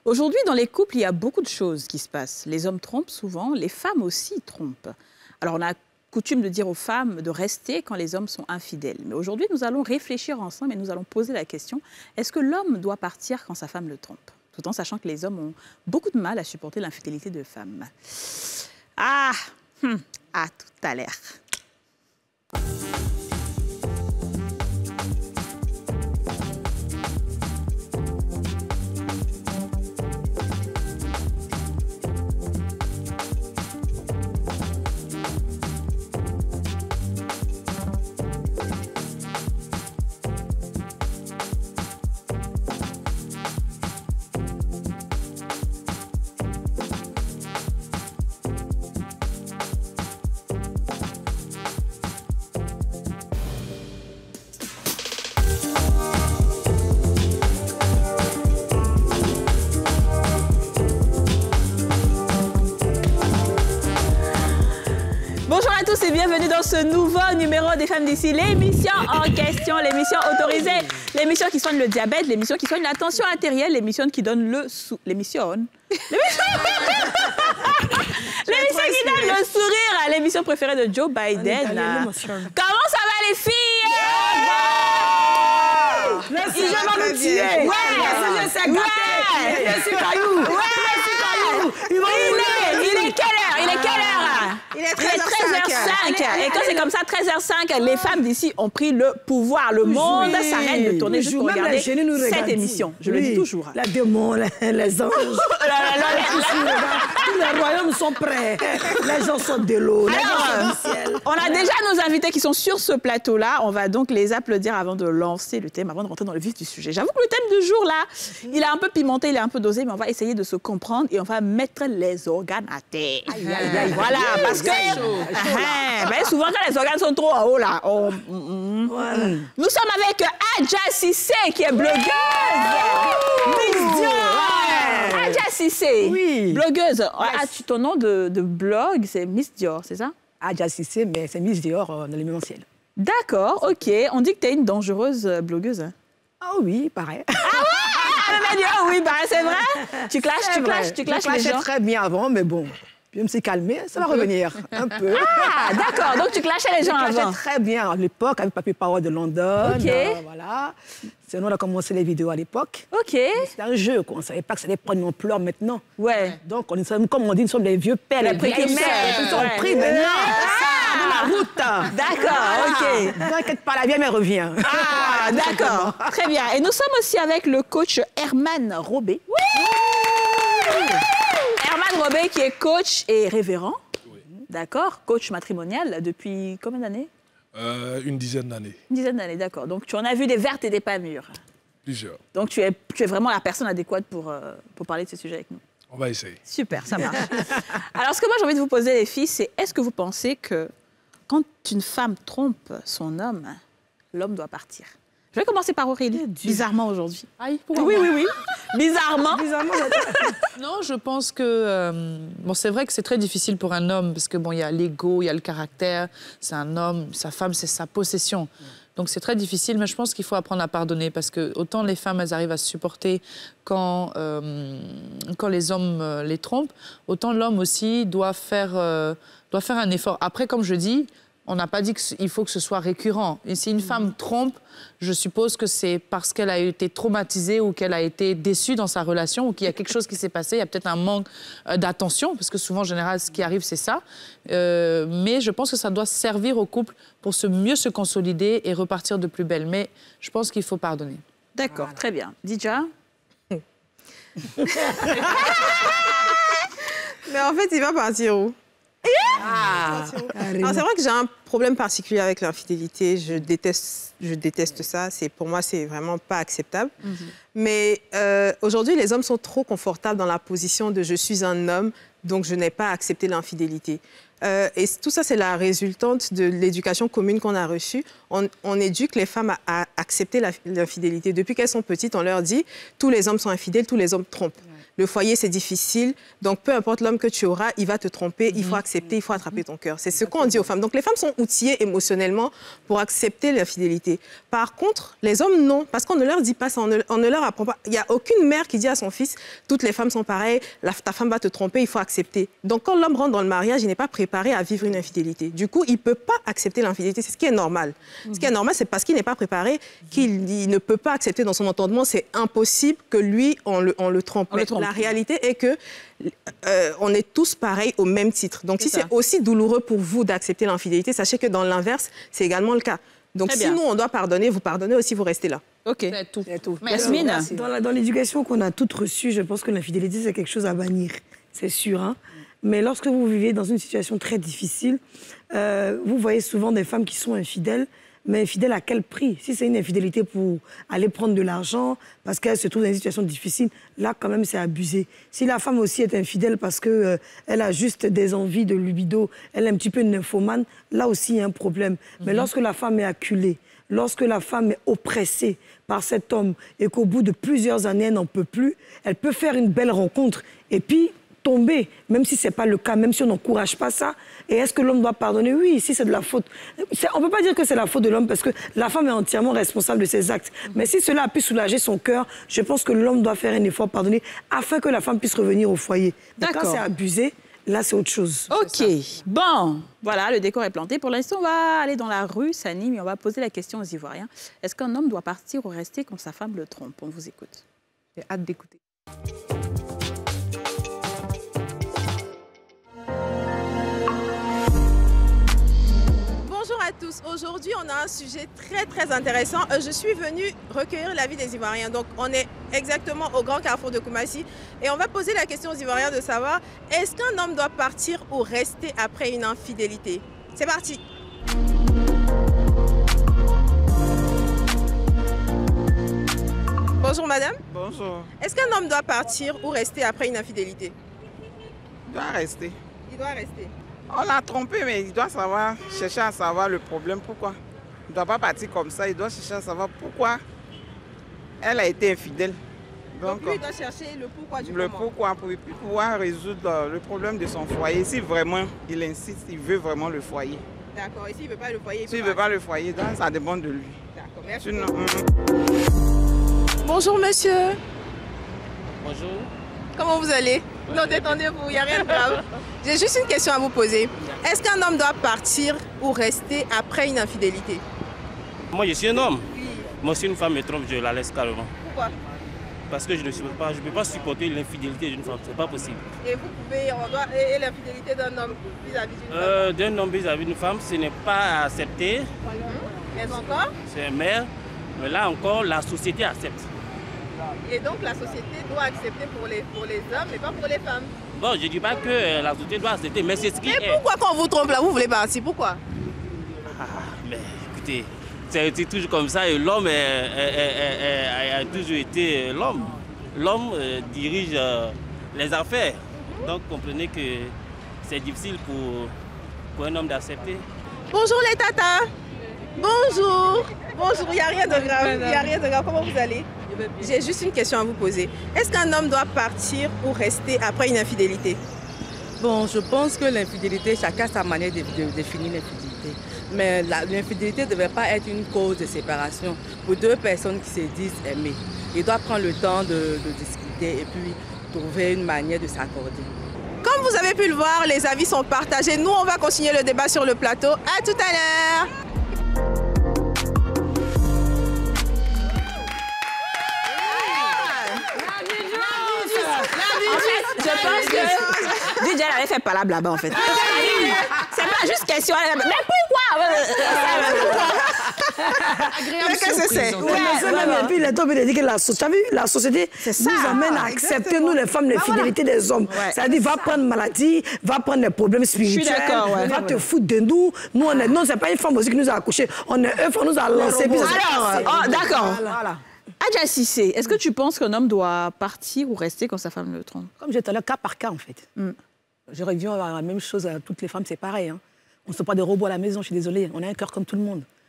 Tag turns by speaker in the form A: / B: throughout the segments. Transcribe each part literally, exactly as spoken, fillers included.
A: Aujourd'hui, dans les couples, il y a beaucoup de choses qui se passent. Les hommes trompent souvent, les femmes aussi trompent. Alors, on a coutume de dire aux femmes de rester quand les hommes sont infidèles. Mais aujourd'hui, nous allons réfléchir ensemble et nous allons poser la question, est-ce que l'homme doit partir quand sa femme le trompe? Tout en sachant que les hommes ont beaucoup de mal à supporter l'infidélité de femmes. Ah, hum, à tout à l'heure. Et bienvenue dans ce nouveau numéro des Femmes d'ici, l'émission en question, l'émission autorisée, l'émission qui soigne le diabète, l'émission qui soigne la tension artérielle, l'émission qui donne le sou... L'émission L'émission qui donne le sourire à l'émission préférée de Joe Biden. Comment ça va les filles?
B: Le sujet va nous tuer.
A: Ouais,
B: le sujet s'est gâté. Je suis caillou.
A: Ouais. Il est, il est quelle heure? Il est quelle heure?
B: Il est
A: treize heures cinq. Et quand c'est comme ça, treize heures cinq, les femmes d'ici ont pris le pouvoir. Le monde
B: oui,
A: s'arrête de tourner
B: oui,
A: juste pour regarder cette émission. Je
B: oui,
A: le dis toujours.
B: La démon, les, les anges. Tous les royaumes sont prêts. Les gens sont de l'eau.
A: Alors, on a déjà nos invités qui sont sur ce plateau-là. On va donc les applaudir avant de lancer le thème, avant de rentrer dans le vif du sujet. J'avoue que le thème du jour, là, il est un peu pimenté, il est un peu dosé, mais on va essayer de se comprendre et on va mettre les organes à terre. Aïe, aïe, aïe. Voilà, parce que ah, ben, souvent quand les organes sont trop en haut, là, on... mm, voilà. mm. Nous sommes avec Adja Cissé, qui est blogueuse. Miss Dior. Adja Cissé,
B: oui.
A: blogueuse. Yes. Ah, tu, ton nom de, de blog, c'est Miss Dior, c'est ça?
B: Adja Cissé, mais c'est Miss Dior euh, dans l'événementiel.
A: D'accord, ok. On dit que tu es une dangereuse blogueuse. Hein?
B: Ah oui, pareil.
A: Ah ouais? Ah, oui, bah, c'est vrai. Tu clashes, tu clashes, tu clashes les gens.
B: Je très bien avant, mais bon. Puis je me suis calmée, ça va revenir un peu.
A: Ah, d'accord. Donc tu clashais les gens avant.
B: Je clashais très bien à l'époque, avec Papier Power de London.
A: Ok.
B: Euh, voilà. Sinon, on a commencé les vidéos à l'époque.
A: Ok.
B: C'était un jeu, quoi. On ne savait pas que ça allait prendre une ampleur maintenant.
A: Ouais.
B: Donc, on est, comme on dit, nous sommes des vieux pères, les vieilles mères. Ils sont ouais. pris maintenant. Ah, de la route.
A: D'accord, ok.
B: Ne t'inquiète pas, la vieille mère revient.
A: Ah, d'accord. Très bien. Et nous sommes aussi avec le coach Herman Robé. Oui. Herman Robé qui est coach et révérend. Oui. D'accord. Coach matrimonial depuis combien d'années?
C: Euh, une dizaine d'années.
A: Une dizaine d'années, d'accord. Donc, tu en as vu des vertes et des pas mûres.
C: Plusieurs.
A: Donc, tu es, tu es vraiment la personne adéquate pour, euh, pour parler de ce sujet avec nous.
C: On va essayer.
A: Super, ça marche. Alors, ce que moi, j'ai envie de vous poser, les filles, c'est est-ce que vous pensez que quand une femme trompe son homme, l'homme doit partir? Je vais commencer par Aurélie, bizarrement aujourd'hui.
D: Aïe,
A: pourquoi Oui, oui, oui. Bizarrement.
D: Bizarrement. Non, je pense que... Euh, bon, c'est vrai que c'est très difficile pour un homme, parce que bon, il y a l'ego, il y a le caractère. C'est un homme, sa femme, c'est sa possession. Donc c'est très difficile, mais je pense qu'il faut apprendre à pardonner, parce que autant les femmes, elles arrivent à se supporter quand, euh, quand les hommes euh, les trompent, autant l'homme aussi doit faire, euh, doit faire un effort. Après, comme je dis, on n'a pas dit qu'il faut que ce soit récurrent. Et si une femme trompe, je suppose que c'est parce qu'elle a été traumatisée ou qu'elle a été déçue dans sa relation ou qu'il y a quelque chose qui s'est passé. Il y a peut-être un manque euh, d'attention, parce que souvent, en général, ce qui arrive, c'est ça. Euh, mais je pense que ça doit servir au couple pour se, mieux se consolider et repartir de plus belle. Mais je pense qu'il faut pardonner.
A: D'accord, voilà. Très bien. Dija?
E: Mais en fait, il va partir où? Ah. C'est vrai que j'ai un problème particulier avec l'infidélité. Je déteste, je déteste ça. Pour moi, c'est vraiment pas acceptable. Mm-hmm. Mais euh, aujourd'hui, les hommes sont trop confortables dans la position de « je suis un homme, donc je n'ai pas accepté l'infidélité ». Euh, et tout ça, c'est la résultante de l'éducation commune qu'on a reçue. On, on éduque les femmes à, à accepter l'infidélité. Depuis qu'elles sont petites, on leur dit « tous les hommes sont infidèles, tous les hommes trompent ». le foyer, c'est difficile. Donc, peu importe l'homme que tu auras, il va te tromper. Il faut accepter, il faut attraper ton cœur. C'est ce qu'on dit aux femmes. Donc, les femmes sont outillées émotionnellement pour accepter l'infidélité. Par contre, les hommes, non. Parce qu'on ne leur dit pas ça, on ne, on ne leur apprend pas. Il n'y a aucune mère qui dit à son fils, toutes les femmes sont pareilles, la, ta femme va te tromper, il faut accepter. Donc, quand l'homme rentre dans le mariage, il n'est pas préparé à vivre une infidélité. Du coup, il ne peut pas accepter l'infidélité. C'est ce qui est normal. Mm-hmm. Ce qui est normal, c'est parce qu'il n'est pas préparé qu'il ne peut pas accepter dans son entendement. C'est impossible que lui, on le, on le trompe. On Mais le trompe. La réalité est que euh, on est tous pareils au même titre. Donc, si c'est aussi douloureux pour vous d'accepter l'infidélité, sachez que dans l'inverse, c'est également le cas. Donc, Très si bien. nous, on doit pardonner, vous pardonnez aussi, vous restez là.
A: OK.
D: C'est tout.
A: tout. Yasmine,
B: dans, dans l'éducation qu'on a toutes reçue, je pense que l'infidélité, c'est quelque chose à bannir. C'est sûr, hein. Mais lorsque vous vivez dans une situation très difficile, euh, vous voyez souvent des femmes qui sont infidèles, mais infidèles à quel prix? Si c'est une infidélité pour aller prendre de l'argent, parce qu'elle se trouve dans une situation difficile, là, quand même, c'est abusé. Si la femme aussi est infidèle parce qu'elle euh, a juste des envies de libido, elle est un petit peu une nymphomane, là aussi, il y a un problème. Mm-hmm. Mais lorsque la femme est acculée, lorsque la femme est oppressée par cet homme et qu'au bout de plusieurs années, elle n'en peut plus, elle peut faire une belle rencontre et puis tomber, même si ce n'est pas le cas, même si on n'encourage pas ça. Et est-ce que l'homme doit pardonner? Oui, si c'est de la faute. On ne peut pas dire que c'est la faute de l'homme parce que la femme est entièrement responsable de ses actes. Mais si cela a pu soulager son cœur, je pense que l'homme doit faire un effort pardonner afin que la femme puisse revenir au foyer. D'accord. Quand c'est abusé, là, c'est autre chose.
A: OK. Bon, voilà, le décor est planté. Pour l'instant, on va aller dans la rue, ça anime, et on va poser la question aux Ivoiriens. Est-ce qu'un homme doit partir ou rester quand sa femme le trompe? On vous écoute.
D: J'ai hâte d'écouter.
E: Bonjour à tous. Aujourd'hui, on a un sujet très très intéressant. Je suis venue recueillir l'avis des Ivoiriens. Donc, on est exactement au Grand Carrefour de Koumassi et on va poser la question aux Ivoiriens de savoir est-ce qu'un homme doit partir ou rester après une infidélité? C'est parti. Bonjour madame.
F: Bonjour.
E: Est-ce qu'un homme doit partir ou rester après une infidélité?
F: Il doit rester.
E: Il doit rester.
F: On l'a trompé, mais il doit savoir, chercher à savoir le problème, pourquoi. Il ne doit pas partir comme ça, il doit chercher à savoir pourquoi elle a été infidèle.
E: Donc, Donc lui, il doit chercher le pourquoi du
F: Le
E: comment.
F: pourquoi, pour pouvoir résoudre le problème de son foyer. Si vraiment il insiste, il veut vraiment le foyer.
E: D'accord, et s'il ne veut pas le foyer, il
F: S'il ne veut pas le foyer, donc ça dépend de lui.
E: D'accord, merci.
F: Sinon, hum...
E: Bonjour monsieur.
G: Bonjour.
E: Comment vous allez? Non, détendez-vous, il n'y a rien de grave. J'ai juste une question à vous poser. Est-ce qu'un homme doit partir ou rester après une infidélité?
G: Moi, je suis un homme.
E: Oui.
G: Moi, si une femme me trompe, je la laisse carrément.
E: Pourquoi?
G: Parce que je ne peux pas, je peux pas supporter l'infidélité d'une femme, c'est pas possible.
E: Et vous pouvez, on doit, et, et l'infidélité d'un homme vis-à-vis d'une
G: Euh,
E: femme?
G: d'un homme vis-à-vis d'une femme, ce n'est pas accepté.
E: Mais encore?
G: C'est un maire. Mais là encore, la société accepte.
E: Et donc la société doit accepter pour les, pour les hommes, mais pas pour les femmes.
G: Bon, je ne dis pas que euh, la société doit accepter, mais c'est ce qui
E: Mais
G: est.
E: pourquoi quand on vous trompe là, vous voulez partir? Pourquoi?
G: Ah, mais écoutez, c'est toujours comme ça et l'homme a toujours été l'homme. L'homme euh, dirige euh, les affaires. Donc comprenez que c'est difficile pour, pour un homme d'accepter.
E: Bonjour les tatas. Bonjour. Bonjour, il n'y a rien de grave. Il n'y a rien de grave. Comment vous allez? J'ai juste une question à vous poser. Est-ce qu'un homme doit partir ou rester après une infidélité?
H: Bon, je pense que l'infidélité, chacun a sa manière de, de, de définir l'infidélité. Mais l'infidélité ne devait pas être une cause de séparation pour deux personnes qui se disent aimer. Ils doivent prendre le temps de, de discuter et puis trouver une manière de s'accorder.
E: Comme vous avez pu le voir, les avis sont partagés. Nous, on va continuer le débat sur le plateau. À tout à l'heure.
A: Je pense que D J avait fait pas la blabla en fait. C'est pas juste question. Mais pourquoi?
E: Mais qu'est-ce que c'est?
B: Et puis les hommes, il a dit que la société, la société nous amène à accepter, nous les femmes, l'infidélité des hommes. C'est-à-dire, va prendre maladie, va prendre des problèmes spirituels, va te foutre de nous. Nous, on est, non, c'est pas une femme aussi qui nous a accouchés. On est eux, on nous a lancé.
A: Alors, oh, d'accord. Voilà. Adja Cissé, est-ce que tu penses qu'un homme doit partir ou rester quand sa femme le trompe?
B: Comme j'étais là, cas par cas, en fait. Mm. J'aurais dû la même chose à toutes les femmes, c'est pareil. Hein. On ne se pas des robots à la maison, je suis désolée. On a un cœur comme tout le monde.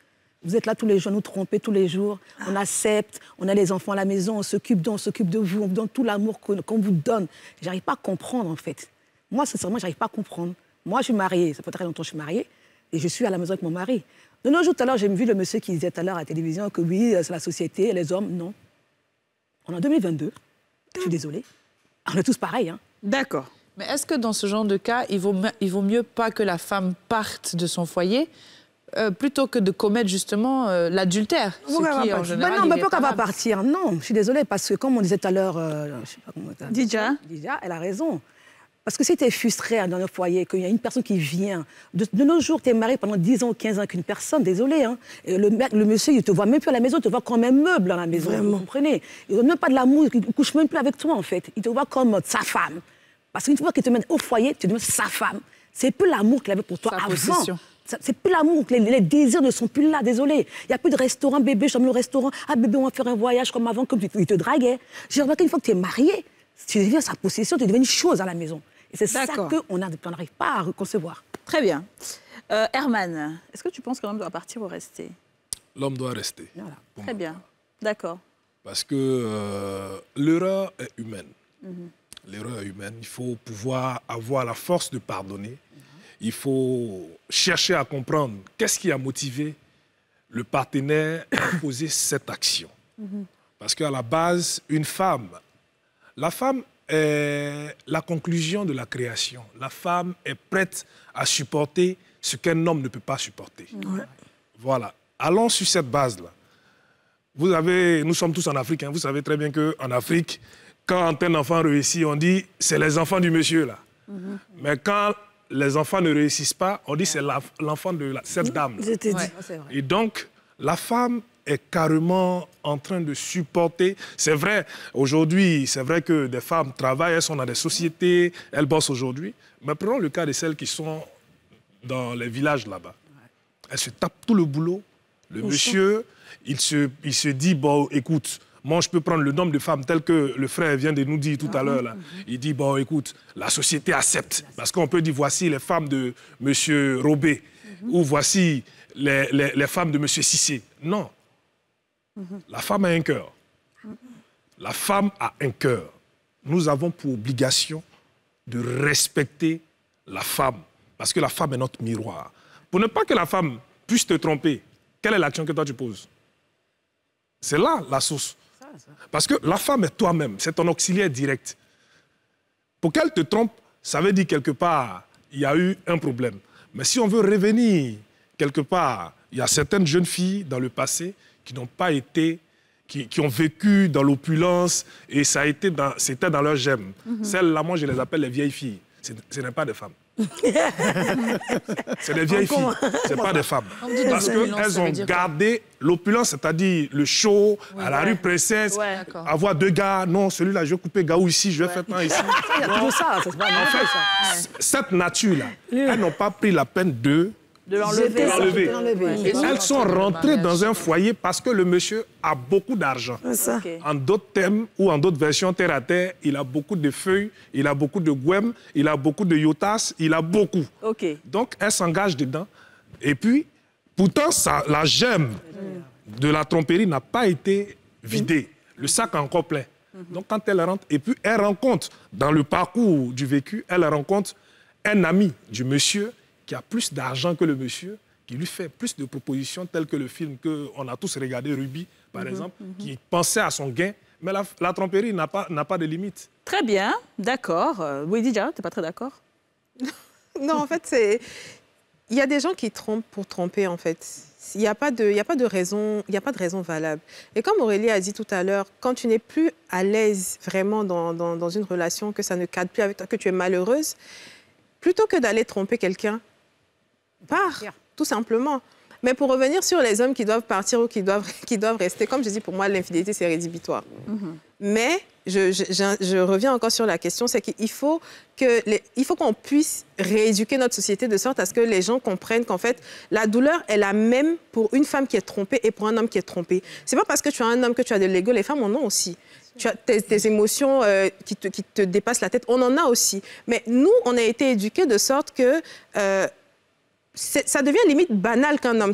I: Vous êtes là tous les jours, nous tromper tous les jours. On accepte, on a les enfants à la maison, on s'occupe d'eux, on s'occupe de vous, on vous donne tout l'amour qu'on qu'on vous donne. J'arrive pas à comprendre, en fait. Moi, sincèrement, j'arrive pas à comprendre. Moi, je suis mariée, ça fait très longtemps que je suis mariée, et je suis à la maison avec mon mari. De nos jours, tout à l'heure, j'ai vu le monsieur qui disait tout à l'heure à la télévision que oui, c'est la société, les hommes, non. On est en deux mille vingt-deux, je suis désolée. On est tous pareils, hein.
A: D'accord.
D: Mais est-ce que dans ce genre de cas, il vaut, il vaut mieux pas que la femme parte de son foyer euh, plutôt que de commettre justement euh, l'adultère, ce qui en général
I: ben non, mais pourquoi elle va
D: irréparable.
I: partir? Non, je suis désolée, parce que comme on disait tout à l'heure, euh, je sais pas comment...
A: Dija.
I: Dija, elle a raison. Parce que si tu es frustré dans un foyer, qu'il y a une personne qui vient, de, de nos jours, tu es marié pendant dix ans ou quinze ans avec une personne, désolé, hein, et le, le monsieur, il te voit même plus à la maison, il te voit comme un meuble à la maison,
B: Vraiment.
I: vous comprenez? Il ne donne même pas de l'amour, il ne couche même plus avec toi, en fait. Il te voit comme sa femme. Parce qu'une fois qu'il te mène au foyer, tu deviens sa femme. C'est plus l'amour qu'il avait pour toi
D: Sa
I: avant.
D: possession.
I: Ça- C'est plus l'amour, les, les désirs ne sont plus là, désolé. Il n'y a plus de restaurant, bébé, je t'emmène au restaurant. Ah, bébé, on va faire un voyage comme avant, comme tu- il te draguait. J'ai remarqué une fois que tu es marié, tu deviens sa possession, tu deviens une chose à la maison. Et c'est ça
A: D'accord.
I: qu'on n'arrive pas à concevoir.
A: Très bien. Euh, Herman, est-ce que tu penses qu'un homme doit partir ou rester?
C: L'homme doit rester.
I: Voilà.
C: pour
A: Très
C: moi.
A: bien. D'accord.
C: Parce que euh, l'erreur est humaine.
A: Mhm.
C: L'erreur est humaine. Il faut pouvoir avoir la force de pardonner. Il faut chercher à comprendre qu'est-ce qui a motivé le partenaire à poser cette action. Parce qu'à la base, une femme, la femme est la conclusion de la création. La femme est prête à supporter ce qu'un homme ne peut pas supporter. Voilà. Allons sur cette base-là. Vous avez, nous sommes tous en Afrique, hein, vous savez très bien qu'en Afrique, quand un enfant réussit, on dit c'est les enfants du monsieur là. Mais quand les enfants ne réussissent pas, on dit c'est la- l'enfant de la- cette dame.
B: Je t'ai dit.
D: Ouais.
I: C'est vrai.
C: Et donc, la femme est carrément en train de supporter. C'est vrai, aujourd'hui, c'est vrai que des femmes travaillent, elles sont dans des sociétés, elles bossent aujourd'hui. Mais prenons le cas de celles qui sont dans les villages là-bas. Elles se tapent tout le boulot. Le monsieur, il se, il se dit, bon, écoute, moi, je peux prendre le nombre de femmes tel que le frère vient de nous dire tout à l'heure. Là. Il dit, bon, écoute, la société accepte. Parce qu'on peut dire, voici les femmes de M. Robé, ou voici les, les, les femmes de M. Cissé. Non. La femme a un cœur. La femme a un cœur. Nous avons pour obligation de respecter la femme. Parce que la femme est notre miroir. Pour ne pas que la femme puisse te tromper, quelle est l'action que toi tu poses? C'est là la source. Parce que la femme est toi-même, c'est ton auxiliaire direct. Pour qu'elle te trompe, ça veut dire quelque part, il y a eu un problème. Mais si on veut revenir quelque part, il y a certaines jeunes filles dans le passé qui n'ont pas été, qui, qui ont vécu dans l'opulence et ça a été dans, c'était dans leur gemme. Celles-là, moi, je les appelle les vieilles filles. Ce ce n'est pas des femmes. C'est des vieilles filles, ce pas des femmes.
D: dit
C: Parce
D: des opulence,
C: qu'elles
D: ça veut
C: ont
D: dire quoi?
C: gardé l'opulence, c'est-à-dire le show, à la
A: ouais.
C: rue Princesse,
A: Ouais.
D: D'accord.
C: avoir deux gars, non, celui-là, je vais couper Gaou ici, je vais faire tant ici.
I: Il y a toujours ça, ça se passe
C: En fait, cette nature-là, elles n'ont pas pris la peine de...
A: De l'enlever.
C: De l'enlever.
I: l'enlever.
C: Et elles sont rentrées dans un foyer parce que le monsieur a beaucoup d'argent.
B: C'est ça.
A: Ok.
C: En d'autres thèmes ou en d'autres versions terre à terre, il a beaucoup de feuilles, il a beaucoup de guem, il a beaucoup de yotas, il a beaucoup.
A: Ok.
C: Donc, elle s'engage dedans. Et puis, pourtant, ça, la gemme de la tromperie n'a pas été vidée. Le sac est encore plein. Donc, quand elle rentre, et puis elle rencontre, dans le parcours du vécu, elle rencontre un ami du monsieur qui a plus d'argent que le monsieur, qui lui fait plus de propositions, telles que le film qu'on a tous regardé, Ruby, par exemple, qui pensait à son gain. Mais la, la tromperie n'a pas, n'a pas de limite.
A: Très bien, d'accord. Euh, oui, Dija, tu n'es pas très d'accord?
E: Non, en fait, c'est... Il y a des gens qui trompent pour tromper, en fait. Il n'y a pas de, il y a pas de raison, il n'y a pas de raison valable. Et comme Aurélie a dit tout à l'heure, quand tu n'es plus à l'aise vraiment dans, dans, dans une relation, que ça ne cadre plus avec toi, que tu es malheureuse, plutôt que d'aller tromper quelqu'un, pars, tout simplement. Mais pour revenir sur les hommes qui doivent partir ou qui doivent, qui doivent rester, comme je dis, pour moi, l'infidélité, c'est rédhibitoire. Mm-hmm. Mais je, je, je, je reviens encore sur la question, c'est qu'il faut que les, il faut qu'on puisse rééduquer notre société de sorte à ce que les gens comprennent qu'en fait, la douleur est la même pour une femme qui est trompée et pour un homme qui est trompé. C'est pas parce que tu as un homme que tu as de l'ego, les femmes en ont aussi. Tu as tes, tes émotions euh, qui, te, qui te dépassent la tête, on en a aussi. Mais nous, on a été éduqués de sorte que euh, ça devient limite banal qu'un homme trompe.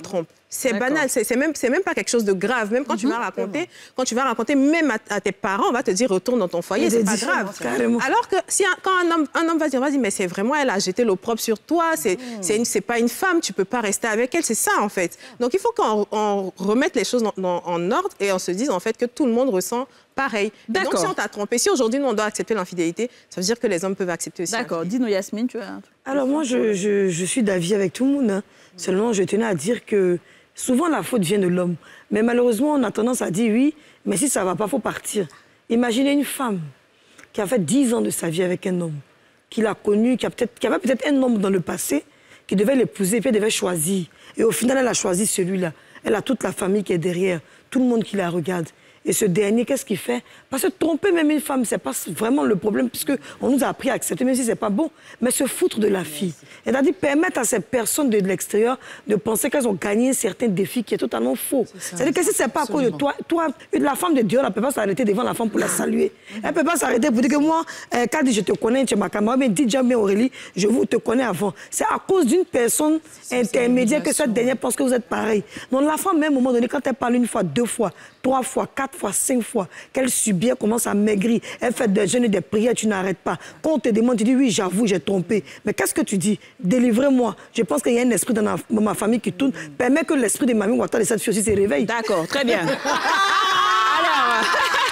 E: C'est banal, c'est même, même pas quelque chose de grave. Même quand mm-hmm. tu vas raconter, quand tu vas raconter même à, à tes parents, on va te dire retourne dans ton foyer, c'est pas grave. Carrément. Alors que si un, quand un homme, un homme va dire, vas-y, mais c'est vraiment, elle a jeté l'opprobre sur toi, c'est mm. c'est pas une femme, tu peux pas rester avec elle, c'est ça en fait. Donc il faut qu'on remette les choses dans, dans, en ordre et on se dise en fait que tout le monde ressent pareil. Donc si on t'a trompé, si aujourd'hui nous on doit accepter l'infidélité, ça veut dire que les hommes peuvent accepter aussi.
A: D'accord. Dis-nous Yasmine, tu as un truc.
B: Alors moi je, je, je suis d'avis avec tout le monde. Hein. Mm. Seulement je tenais à dire que souvent, la faute vient de l'homme. Mais malheureusement, on a tendance à dire oui, mais si ça ne va pas, il faut partir. Imaginez une femme qui a fait dix ans de sa vie avec un homme, qui l'a connu, qui, a peut qui avait peut-être un homme dans le passé, qui devait l'épouser, puis elle devait choisir. Et au final, elle a choisi celui-là. Elle a toute la famille qui est derrière, tout le monde qui la regarde. Et ce dernier, qu'est-ce qu'il fait? Parce que tromper même une femme, ce n'est pas vraiment le problème, puisqu'on nous a appris à accepter, même si ce n'est pas bon, mais se foutre de la fille. C'est-à-dire permettre à ces personnes de l'extérieur de penser qu'elles ont gagné certains défis qui est totalement faux. C'est-à-dire que si ce n'est pas à cause de toi, toi, la femme de Dieu, elle ne peut pas s'arrêter devant la femme pour la saluer. Elle ne peut pas s'arrêter pour dire que moi, euh, quand je te connais, tu es ma camarade, mais dis jamais Aurélie, je vous te connais avant. C'est à cause d'une personne intermédiaire que cette dernière pense que vous êtes pareil. Donc la femme, même au moment donné, quand elle parle une fois, deux fois, trois fois, quatre fois, cinq fois, qu'elle subit, elle commence à maigrir, elle fait des jeûnes et des prières, tu n'arrêtes pas. Quand on te demande, tu dis oui, j'avoue, j'ai trompé. Mais qu'est-ce que tu dis? Délivrez-moi. Je pense qu'il y a un esprit dans ma, dans ma famille qui tourne. Permet que l'esprit de Mamie Ouattara de cette fille aussi se réveille.
A: D'accord, très bien. Alors,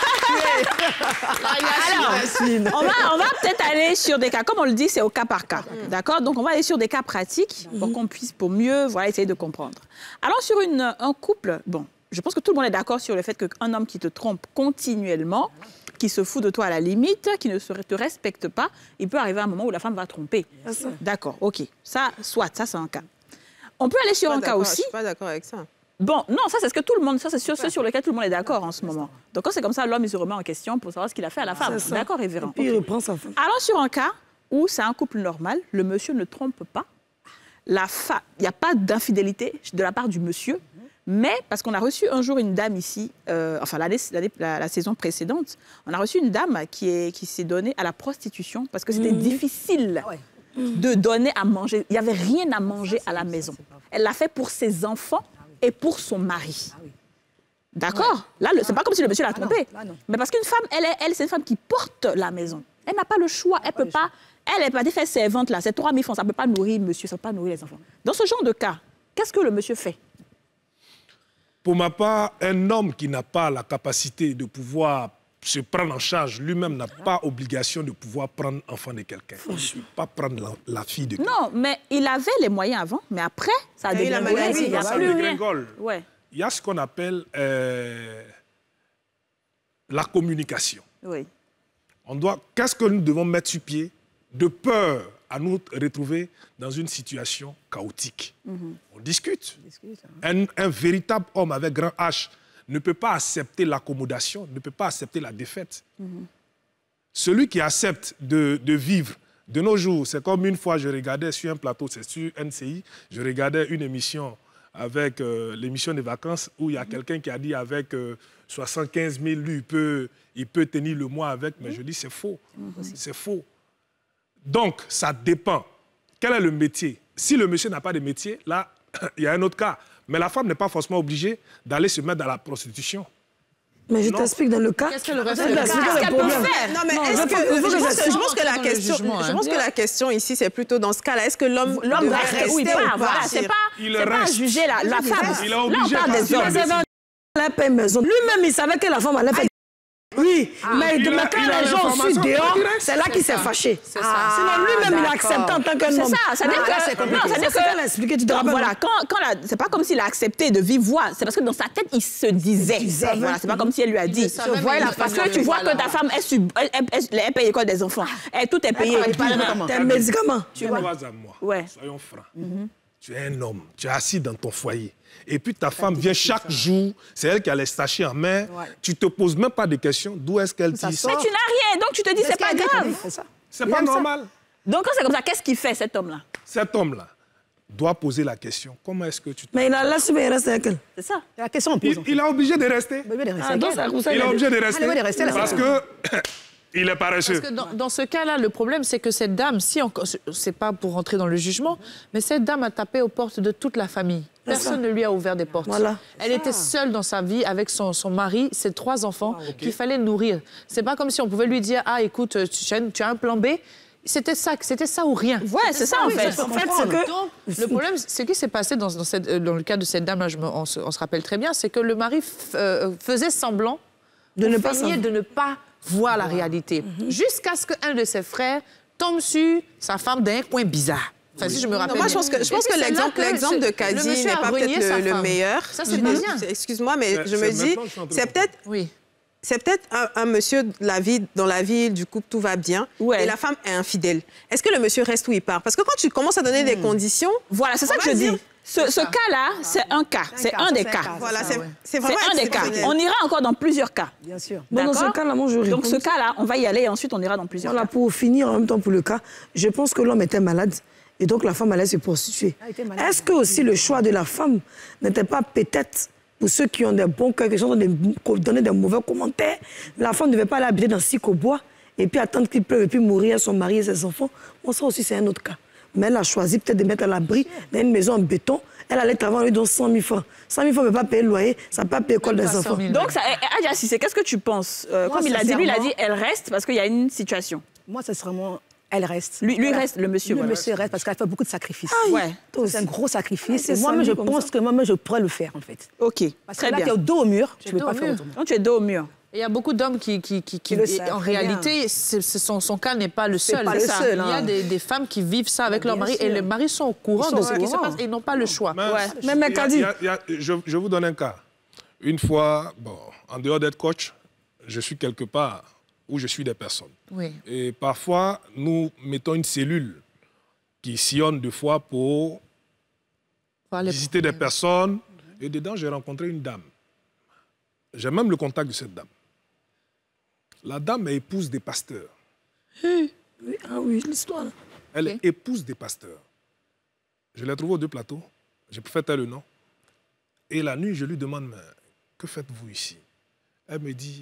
A: Alors on va, on va peut-être aller sur des cas, comme on le dit, c'est au cas par cas. D'accord? Donc on va aller sur des cas pratiques pour qu'on puisse, pour mieux, voilà, essayer de comprendre. Alors sur une, un couple, bon, je pense que tout le monde est d'accord sur le fait qu'un homme qui te trompe continuellement, qui se fout de toi à la limite, qui ne te respecte pas, il peut arriver à un moment où la femme va tromper. D'accord, ok. Ça, soit, ça c'est un cas. On peut aller sur un cas aussi.
E: Je suis pas d'accord avec ça.
A: Bon, non, ça c'est ce que tout le monde, ça c'est sur, ce sur lequel tout le monde est d'accord en ce moment. Donc quand c'est comme ça, l'homme il se remet en question pour savoir ce qu'il a fait à la femme. D'accord, révérend.
B: Et puis il reprend sa femme.
A: Alors sur un cas où c'est un couple normal, le monsieur ne trompe pas, la fa... il n'y a pas d'infidélité de la part du monsieur. Mais, parce qu'on a reçu un jour une dame ici, euh, enfin la, la, la saison précédente, on a reçu une dame qui s'est qui donnée à la prostitution parce que c'était mmh. difficile ah ouais. de donner à manger. Il n'y avait rien à manger à la maison. Elle l'a fait pour ses enfants et pour son mari. Ah oui. D'accord? Là, c'est pas comme si le monsieur l'a trompée. Ah non, mais parce qu'une femme, elle, elle c'est une femme qui porte la maison. Elle n'a pas le choix. Elle ne peut pas... Elle n'est pas des faits servantes là. C'est trois mille francs. Ça ne peut pas nourrir monsieur, ça ne peut pas nourrir les enfants. Dans ce genre de cas, qu'est-ce que le monsieur fait?
C: Pour ma part, un homme qui n'a pas la capacité de pouvoir se prendre en charge, lui-même n'a pas obligation de pouvoir prendre l'enfant de quelqu'un. Il ne peut pas prendre la, la fille de quelqu'un.
A: Non, mais il avait les moyens avant, mais après, ça a dégringolé.
C: Il y a plus rien.
A: Ouais.
C: Il y a ce qu'on appelle euh, la communication.
A: Oui.
C: On doit, qu'est-ce que nous devons mettre sur pied de peur à nous retrouver dans une situation chaotique. Mm-hmm. On discute. On discute hein. un, un véritable homme avec grand H ne peut pas accepter l'accommodation, ne peut pas accepter la défaite. Mm-hmm. Celui qui accepte de, de vivre de nos jours, c'est comme une fois, je regardais sur un plateau, c'est sur N C I, je regardais une émission avec euh, l'émission des vacances où il y a mm-hmm. quelqu'un qui a dit avec euh, soixante-quinze mille, lui, il peut, il peut tenir le mois avec, mais mm-hmm. je dis c'est faux. Mm-hmm. C'est faux. Donc, ça dépend. Quel est le métier? Si le monsieur n'a pas de métier, là, il y a un autre cas. Mais la femme n'est pas forcément obligée d'aller se mettre dans la prostitution.
B: Mais je t'explique dans le cas.
A: Qu'est-ce que le reste
E: de
A: la
E: qu'elle peut faire? Non, mais est-ce que je pense que la question, je pense que la question ici, c'est plutôt dans ce cas-là. Est-ce que l'homme
A: l'homme doit rester ou pas? Voilà, c'est pas pas juger la la femme.
C: Il est obligé.
A: Là, on parle des hommes.
B: Elle paie maison. Lui-même, il savait que la femme allait faire. Oui, ah, mais de quand les gens sont dehors, c'est là qu'il s'est fâché. Ah, sinon, lui-même, il a accepté en tant qu'un homme.
A: C'est ça, ça veut dire que...
B: C'est ça qu'elle a expliqué, tu te rappelles.
A: Voilà, quand, quand la... c'est pas comme s'il a accepté de vive voix, c'est parce que dans sa tête, il se disait. Voilà, c'est pas comme si elle lui a dit. Voilà, parce que tu vois que ta femme, elle, sub... elle, elle, elle, elle paye quoi des enfants. Elle, tout est payé.
B: Tes médicaments.
C: Tu vois à moi, ouais. Soyons francs. Mm-hmm. Tu es un homme, tu es assis dans ton foyer. Et puis ta femme vient chaque jour, c'est elle qui a les sachets en main. Ouais. Tu ne te poses même pas de questions, d'où est-ce qu'elle tire ça?
A: Mais tu n'as rien, donc tu te dis c'est pas grave.
C: C'est pas normal.
A: Donc quand c'est comme ça, qu'est-ce qu'il fait cet homme-là?
C: Cet homme-là doit poser la question. Comment est-ce que tu te...
B: Mais il a laissé, mais il reste avec elle.
A: C'est ça.
I: La question on pose.
C: Il, il est obligé de rester.
I: Il est
C: obligé de rester. Parce que Il est paresseux.
D: Parce que dans, dans ce cas-là, le problème, c'est que cette dame, si on, c'est pas pour rentrer dans le jugement, mais cette dame a tapé aux portes de toute la famille. Personne ne lui a ouvert des portes.
B: Voilà.
D: Elle était seule dans sa vie avec son, son mari, ses trois enfants, ah, okay. qu'il fallait nourrir. C'est pas comme si on pouvait lui dire, ah, écoute, tu as, tu as un plan B. C'était ça, c'était ça ou rien.
A: Ouais, c'est ça, ça, en fait.
D: En fait c'est que... Donc, le problème, ce qui s'est passé dans, dans, cette, dans le cas de cette dame, là, je me, on, se, on se rappelle très bien, c'est que le mari euh, faisait semblant de ne, pas de ne pas voir la réalité. Mm-hmm. Jusqu'à ce qu'un de ses frères tombe sur sa femme d'un coin bizarre. Enfin, oui. si je me rappelle.
E: Non, moi, je pense que, je pense que l'exemple que l'exemple de Kadi n'est pas peut-être le, le meilleur.
D: Ça, c'est pas bien.
E: Excuse-moi, mais je me dis, c'est peut-être...
D: Oui.
E: C'est peut-être un, un monsieur de la vie, dans la ville du couple, tout va bien, ouais. et la femme est infidèle. Est-ce que le monsieur reste où il part? Parce que quand tu commences à donner mmh. des conditions...
A: Voilà, c'est ça que je dis. Ce, ce cas-là, c'est un cas. C'est un, un des cas. cas.
E: Voilà, c'est
A: c'est un des cas. On ira encore dans plusieurs cas.
B: Bien sûr. Bon, dans ce cas-là, moi, je réponds.
A: Donc, ce cas-là, on va y aller et ensuite, on ira dans plusieurs
B: voilà,
A: cas.
B: Pour finir, en même temps, pour le cas, je pense que l'homme était malade et donc la femme allait se prostituer. Est-ce que aussi le choix de la femme n'était pas peut-être... Pour ceux qui ont des bons cœurs, qui sont donner des mauvais commentaires, la femme ne devait pas aller habiter dans Sikobois et puis attendre qu'il pleuve et puis mourir son mari et ses enfants. Bon, ça aussi, c'est un autre cas. Mais elle a choisi peut-être de mettre à l'abri dans une maison en béton. Elle allait travailler, on lui donne cent mille francs. cent mille francs ne peut pas payer le loyer, ça ne peut pas payer l'école des enfants.
A: Donc, Adja Cissé, qu'est-ce que tu penses euh, Moi, comme il a dit, lui, il a dit, elle reste parce qu'il y a une situation.
I: Moi, c'est vraiment... Elle reste.
A: Lui, lui reste, le monsieur.
I: Le
A: voilà.
I: monsieur reste parce qu'elle fait beaucoup de sacrifices.
A: Ah, ouais.
I: C'est un gros sacrifice. Ah, et moi-même, je pense ça. que moi-même, je pourrais le faire, en fait.
A: OK.
I: Parce
A: Très
I: que là,
A: bien.
I: tu es au dos au mur, tu ne peux pas faire autrement.
A: Non, tu es dos au mur.
D: Il y a beaucoup d'hommes qui, qui, qui, qui et en réalité, son, son cas n'est pas le seul.
I: Pas le seul hein.
D: Il y a des, des femmes qui vivent ça avec leur mari sûr. Et les maris sont au courant sont de ce qui se passe et ils n'ont pas le choix.
C: Mais, ouais. Même Kadi. Je, je vous donne un cas. Une fois, bon, en dehors d'être coach, je suis quelque part où je suis des personnes.
D: Oui.
C: Et parfois, nous mettons une cellule qui sillonne deux fois pour visiter des personnes. Et dedans, j'ai rencontré une dame. J'ai même le contact de cette dame. La dame est épouse des pasteurs.
B: Oui, ah oui, l'histoire.
C: Elle okay. est épouse des pasteurs. Je l'ai trouvée aux deux plateaux. J'ai fait taire le nom. Et la nuit, je lui demande, mais que faites-vous ici? Elle me dit,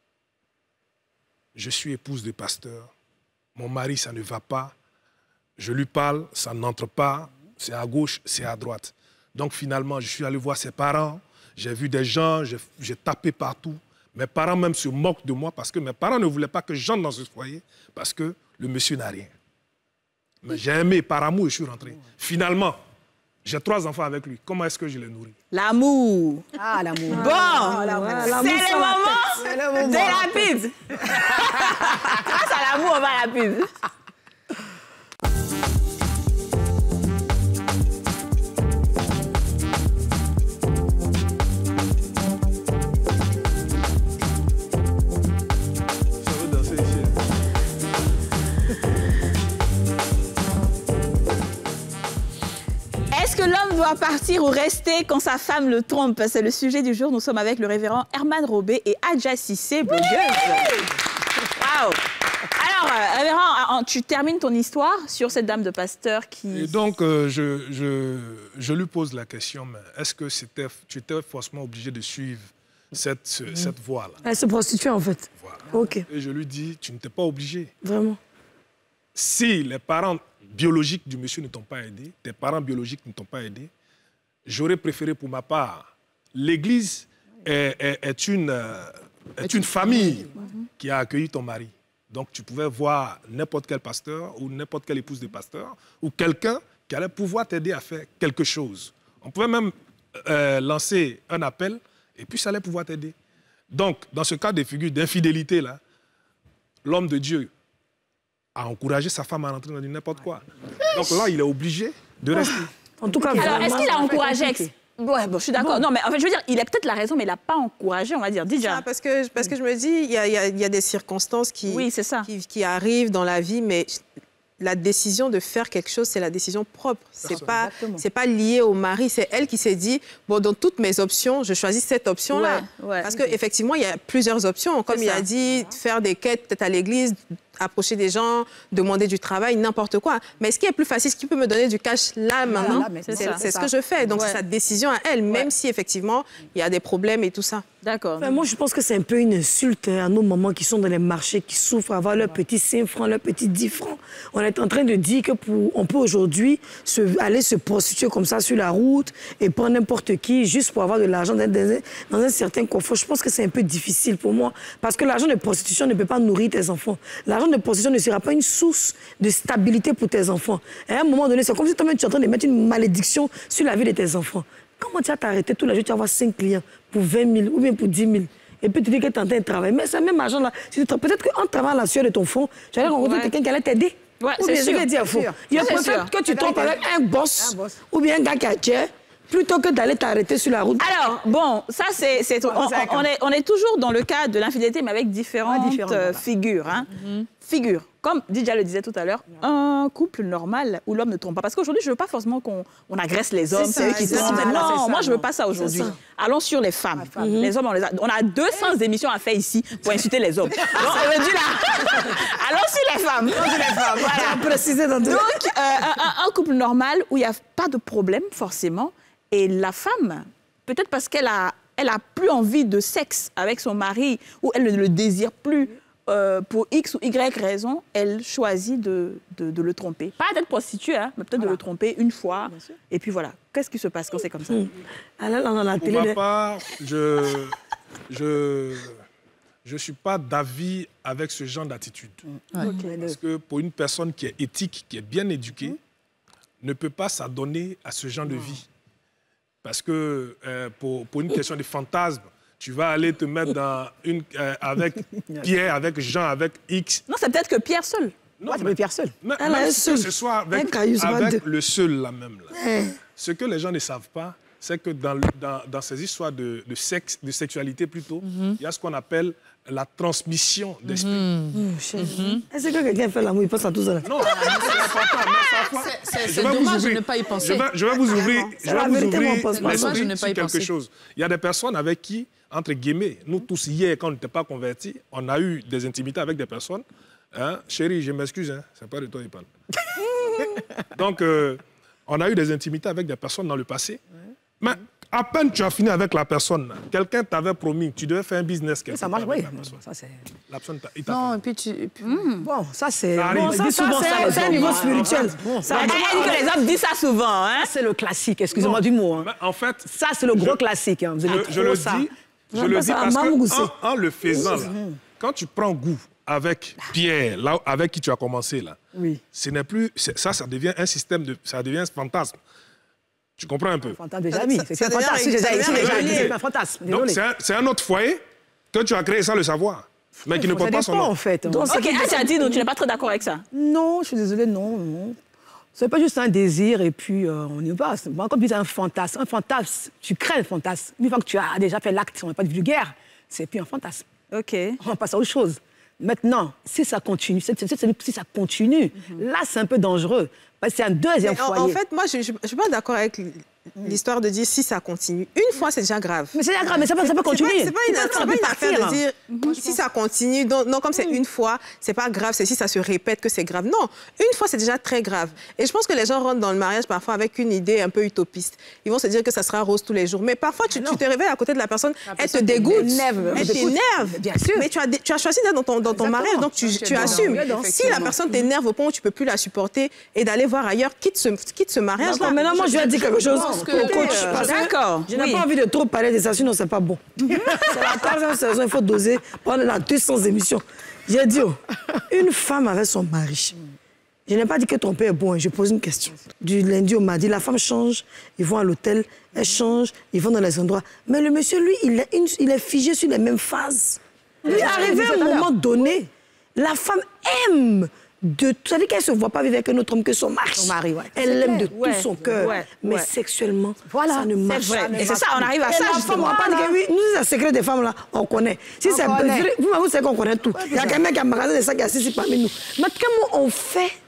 C: je suis épouse de pasteur. Mon mari, ça ne va pas. Je lui parle, ça n'entre pas. C'est à gauche, c'est à droite. Donc finalement, je suis allé voir ses parents. J'ai vu des gens, j'ai tapé partout. Mes parents même se moquent de moi parce que mes parents ne voulaient pas que j'entre dans ce foyer parce que le monsieur n'a rien. Mais j'ai aimé, par amour, je suis rentré. Finalement, j'ai trois enfants avec lui. Comment est-ce que je les nourris?
A: L'amour.
I: Ah, l'amour.
A: Bon, ah, c'est le moment de la pub. Grâce à l'amour, on va à la pub. Est-ce que l'homme doit partir ou rester quand sa femme le trompe? C'est le sujet du jour. Nous sommes avec le révérend Herman Robé et Adja Cissé, blogueuse. Waouh! Alors, euh, révérend, tu termines ton histoire sur cette dame de pasteur qui...
C: Et donc, euh, je, je, je lui pose la question, mais est-ce que c'était, tu étais forcément obligé de suivre cette, ce, mmh. cette voie-là?
B: Elle se prostituait, en fait.
C: Voilà.
B: OK.
C: Et je lui dis, tu n'étais pas obligé.
B: Vraiment?
C: Si les parents biologiques du monsieur ne t'ont pas aidé, tes parents biologiques ne t'ont pas aidé, j'aurais préféré pour ma part, l'Église est, est, est, une, euh, est une famille qui a accueilli ton mari. Donc tu pouvais voir n'importe quel pasteur ou n'importe quelle épouse de pasteur ou quelqu'un qui allait pouvoir t'aider à faire quelque chose. On pouvait même euh, lancer un appel et puis ça allait pouvoir t'aider. Donc dans ce cas de figure d'infidélité, là, l'homme de Dieu a encouragé sa femme à rentrer dans n'importe quoi. Donc là, il est obligé de rester.
B: En tout cas,
A: alors, est-ce qu'il a encouragé? Ouais, bon, je suis d'accord. Bon. Non, mais en fait, je veux dire, il a peut-être la raison, mais il n'a pas encouragé, on va dire. Déjà.
E: Ah, parce que, parce que je me dis, il y a, y a, y a des circonstances qui,
A: oui, c'est ça.
E: Qui, qui arrivent dans la vie, mais la décision de faire quelque chose, c'est la décision propre. C'est pas, c'est pas lié au mari. C'est elle qui s'est dit, bon, dans toutes mes options, je choisis cette option-là.
A: Ouais, ouais.
E: Parce qu'effectivement, il y a plusieurs options. Comme il a dit, faire des quêtes peut-être à l'église, approcher des gens, demander du travail, n'importe quoi. Mais ce qui est plus facile, ce qui peut me donner du cash là, maintenant, c'est ce que je fais. Donc, ouais. c'est sa décision à elle, même ouais. si, effectivement, il y a des problèmes et tout ça.
A: D'accord.
B: Enfin, moi, je pense que c'est un peu une insulte à nos mamans qui sont dans les marchés, qui souffrent, avoir leurs petits cinq francs, leurs petits dix francs. On est en train de dire que pour, on peut aujourd'hui se, aller se prostituer comme ça sur la route et prendre n'importe qui juste pour avoir de l'argent dans, dans un certain confort. Je pense que c'est un peu difficile pour moi parce que l'argent de prostitution ne peut pas nourrir tes enfants. L'argent de prostitution ne sera pas une source de stabilité pour tes enfants. Et à un moment donné, c'est comme si toi-même tu es en train de mettre une malédiction sur la vie de tes enfants. Comment tu vas t'arrêter tous les jours, tu vas avoir cinq clients pour vingt mille ou bien pour dix mille et puis tu dis que tu es en train de travailler. Mais c'est le même argent là. Peut-être qu'en travaillant à la sueur de ton fond, tu allais rencontrer ouais. quelqu'un qui allait t'aider.
A: Ouais,
B: ou bien
A: sûr.
B: je vais dire faux. Il y a peut-être que tu trompes avec un boss, un boss ou bien un gars qui a tué, plutôt que d'aller t'arrêter sur la route.
A: Alors, bon, ça, c'est... On, on, on, est, on est toujours dans le cas de l'infidélité, mais avec différentes ouais, euh, voilà. figures. Hein. Mm-hmm. Figures. Comme Didier le disait tout à l'heure, un couple normal où l'homme ne trompe pas. Parce qu'aujourd'hui, je ne veux pas forcément qu'on on agresse les hommes, c'est eux qui trompent. Non, ça, moi, je ne veux pas ça aujourd'hui. Allons sur les femmes. Femme. Mm-hmm. Les hommes, on, les a, on a deux cents émissions à faire ici pour insulter les hommes. Donc, on me dit là, allons sur les femmes. Allons sur les femmes, voilà.
B: Préciser dans deux.
A: Donc, euh, un, un couple normal où il n'y a pas de problème, forcément. Et la femme, peut-être parce qu'elle a, elle a plus envie de sexe avec son mari ou elle ne le désire plus euh, pour X ou Y raison, elle choisit de, de, de le tromper. Pas d'être prostituée, hein, mais peut-être voilà. de le tromper une fois. Et puis voilà. Qu'est-ce qui se passe quand c'est comme ça?
B: mmh. Alors, dans la télé,
C: pour ma part, je je je suis pas d'avis avec ce genre d'attitude.
A: Mmh. Ouais. Okay.
C: Parce que pour une personne qui est éthique, qui est bien éduquée, mmh. ne peut pas s'adonner à ce genre mmh. de vie. Parce que euh, pour, pour une question de fantasme, tu vas aller te mettre dans une, euh, avec Pierre, avec Jean, avec X.
A: Non, c'est peut-être que Pierre seul.
C: Non,
A: ouais, mais Pierre seul.
C: Mais, même même si ce soit avec, avec le seul là même. Là. Ce que les gens ne savent pas, c'est que dans, dans, dans ces histoires de, de sexe, de sexualité plutôt, mm-hmm. il y a ce qu'on appelle la transmission d'esprit.
B: Mm-hmm. Mm-hmm. Est-ce que quelqu'un fait l'amour, il pense à tout ça là?
C: Non,
D: c'est dommage de ne pas y penser.
C: Je vais, je vais vous ouvrir, je vais vous ouvrir
D: l'esprit
C: sur quelque chose. Il y a des personnes avec qui, entre guillemets, nous tous hier, quand on n'était pas convertis, on a eu des intimités avec des personnes. Hein? Chérie, je m'excuse, hein? C'est pas de toi qu'il parle. Donc, euh, on a eu des intimités avec des personnes dans le passé. Mais à peine tu as fini avec la personne, quelqu'un t'avait promis, tu devais faire un business.
I: Ça marche, oui. Ça,
C: la personne il
D: non, et puis tu... Et puis... Mmh.
I: Bon, ça, c'est...
B: Bon, ça, ça, c'est un niveau spirituel.
A: Bon, ça, ça, dit que les hommes disent ça souvent. Hein?
I: C'est le classique, excusez-moi du mot. Hein.
C: En fait...
I: Ça, c'est le gros je, classique. Hein. Vous
C: je, je le
I: ça.
C: dis, je non, le dis parce qu'en en le faisant, là, quand tu prends goût avec Pierre, là, avec qui tu as commencé, là,
I: oui.
C: ce n'est plus... Ça, ça devient un système de... Ça devient un fantasme. Tu comprends un peu?
I: Un fantasme déjà mis. C'est un fantasme. C'est un fantasme.
C: Donc, c'est un, un autre foyer que tu as créé sans le savoir, mais qui ne porte pas son nom.
I: En fait.
A: Donc, ok, Achadi, tu n'es pas très d'accord avec ça?
I: Non, je suis désolée, non. non. Ce n'est pas juste un désir et puis euh, on y passe. Bon, comme tu dis, un fantasme. Un fantasme, tu crées un fantasme. Une fois que tu as déjà fait l'acte, on n'est pas vulgaire, c'est plus un fantasme.
A: Ok.
I: On passe à autre chose. Maintenant, si ça continue, si, si, si ça continue, mm-hmm. là, c'est un peu dangereux. C'est un deuxième
E: en,
I: foyer.
E: En fait, moi, je ne suis pas d'accord avec l'histoire de dire si ça continue. Une fois, c'est déjà grave.
I: Mais c'est déjà grave, mais ça peut, ça peut continuer.
E: C'est pas, pas, pas, pas une affaire de dire mm-hmm. si ça continue. Donc, non, comme c'est une fois, c'est pas grave. C'est si ça se répète que c'est grave. Non, une fois, c'est déjà très grave. Et je pense que les gens rentrent dans le mariage parfois avec une idée un peu utopiste. Ils vont se dire que ça sera rose tous les jours. Mais parfois, tu, tu te réveilles à côté de la personne, la elle te dégoûte, elle t'énerve.
I: Bien sûr.
E: Mais tu as, tu as choisi d'être dans ton, dans ton mariage, donc tu, tu assumes. Si la personne t'énerve au point où tu peux plus la supporter et d'aller voir ailleurs, quitte ce, quitte ce mariage.
B: Non, maintenant, moi, je vais dire quelque chose au coach.
A: D'accord.
B: Je n'ai oui. pas envie de trop parler de ça, sinon c'est pas bon. C'est la troisième saison, il faut doser. On est dans deux cents émissions. J'ai dit, oh, une femme avec son mari. Je n'ai pas dit que ton père est bon, je pose une question. Du lundi au mardi, la femme change, ils vont à l'hôtel, elle change, ils vont dans les endroits. Mais le monsieur, lui, il est, une, il est figé sur les mêmes phases. Lui, arrivé à un moment donné, la femme aime. De, ça veut dire qu'elle ne se voit pas vivre avec un autre homme que son mari.
I: Son mari, ouais.
B: Elle l'aime de
A: ouais,
B: tout son cœur.
A: Ouais,
B: mais
A: ouais.
B: sexuellement,
I: voilà,
B: ça ne marche pas.
A: Et c'est ça, on arrive à
B: et
A: ça.
B: La femme, on va pas dire que oui, nous, c'est le secret des femmes, là, on connaît. Si c'est vous, vous savez qu'on connaît tout. Il y a quelqu'un qui a magasin de ça qui est assis parmi nous. Mais comment on fait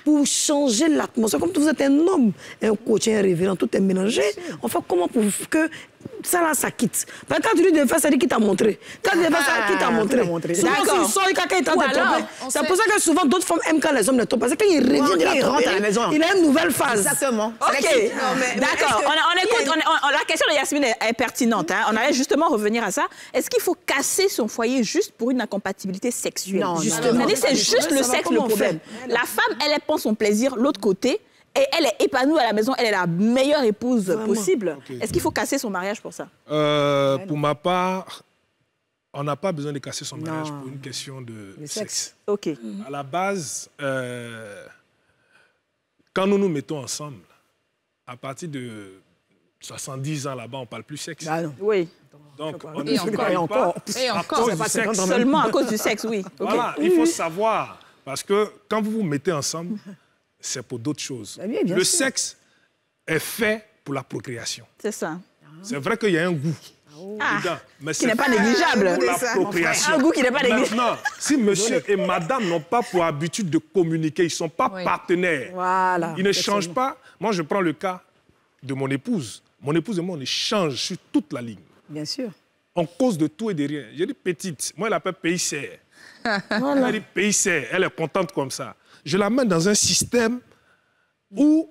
B: pour changer l'atmosphère. Comme vous êtes un homme, un coach, un révérend, tout est mélangé. On fait comment pour que ça là, ça quitte. Parce que quand tu lui dis de faire, ça dit qu'il t'a montré. Quand tu lui dis ça, qui t'a montré. Souvent,
A: D'accord.
B: s'il sort, il quelqu'un est en train de
A: alors,
B: tromper. C'est pour ça que souvent, d'autres femmes aiment quand les hommes les trompent. Parce que quand il revient de la
I: il rentre
B: tromper,
I: à la maison.
B: il a une nouvelle phase.
I: Exactement.
A: Ok, d'accord. On, on écoute. On, on, la question de Yasmine est, est pertinente. Hein. On allait justement revenir à ça. Est-ce qu'il faut casser son foyer juste pour une incompatibilité sexuelle?
I: Non,
A: justement. C'est-à-dire c'est juste le sexe le problème. La femme, elle, elle prend son plaisir l'autre côté. Et elle est épanouie à la maison, elle est la meilleure épouse Vraiment? possible. Okay. Est-ce qu'il faut casser son mariage pour ça?
C: euh, Pour ma part, on n'a pas besoin de casser son mariage non. pour une question de sexe. sexe.
A: Ok.
C: À la base, euh, quand nous nous mettons ensemble, à partir de soixante-dix ans là-bas, on ne parle plus sexe.
A: Bah non. Oui.
C: Donc, on
D: et
C: ne
D: encore,
C: et
D: encore,
C: pas
D: et encore.
C: à cause du sexe.
A: Seulement à cause du sexe, oui. Okay.
C: Voilà, il faut savoir, parce que quand vous vous mettez ensemble, c'est pour d'autres choses.
I: Oui,
C: le
I: sûr.
C: sexe est fait pour la procréation.
A: C'est ça.
C: C'est vrai qu'il y a un goût.
A: Ah,
C: dedans, mais
A: qui n'est pas négligeable.
C: Pour la procréation.
A: Un goût qui n'est pas négligeable.
C: Maintenant, si monsieur et madame n'ont pas pour habitude de communiquer, ils ne sont pas
D: oui.
C: partenaires,
I: voilà,
C: ils ne changent pas. Moi, je prends le cas de mon épouse. Mon épouse et moi, on échange sur toute la ligne.
I: Bien sûr.
C: On cause de tout et de rien. J'ai dit petite. Moi, elle appelle pays serre. Voilà. Elle dit pays serre. Elle est contente comme ça. Je la mets dans un système où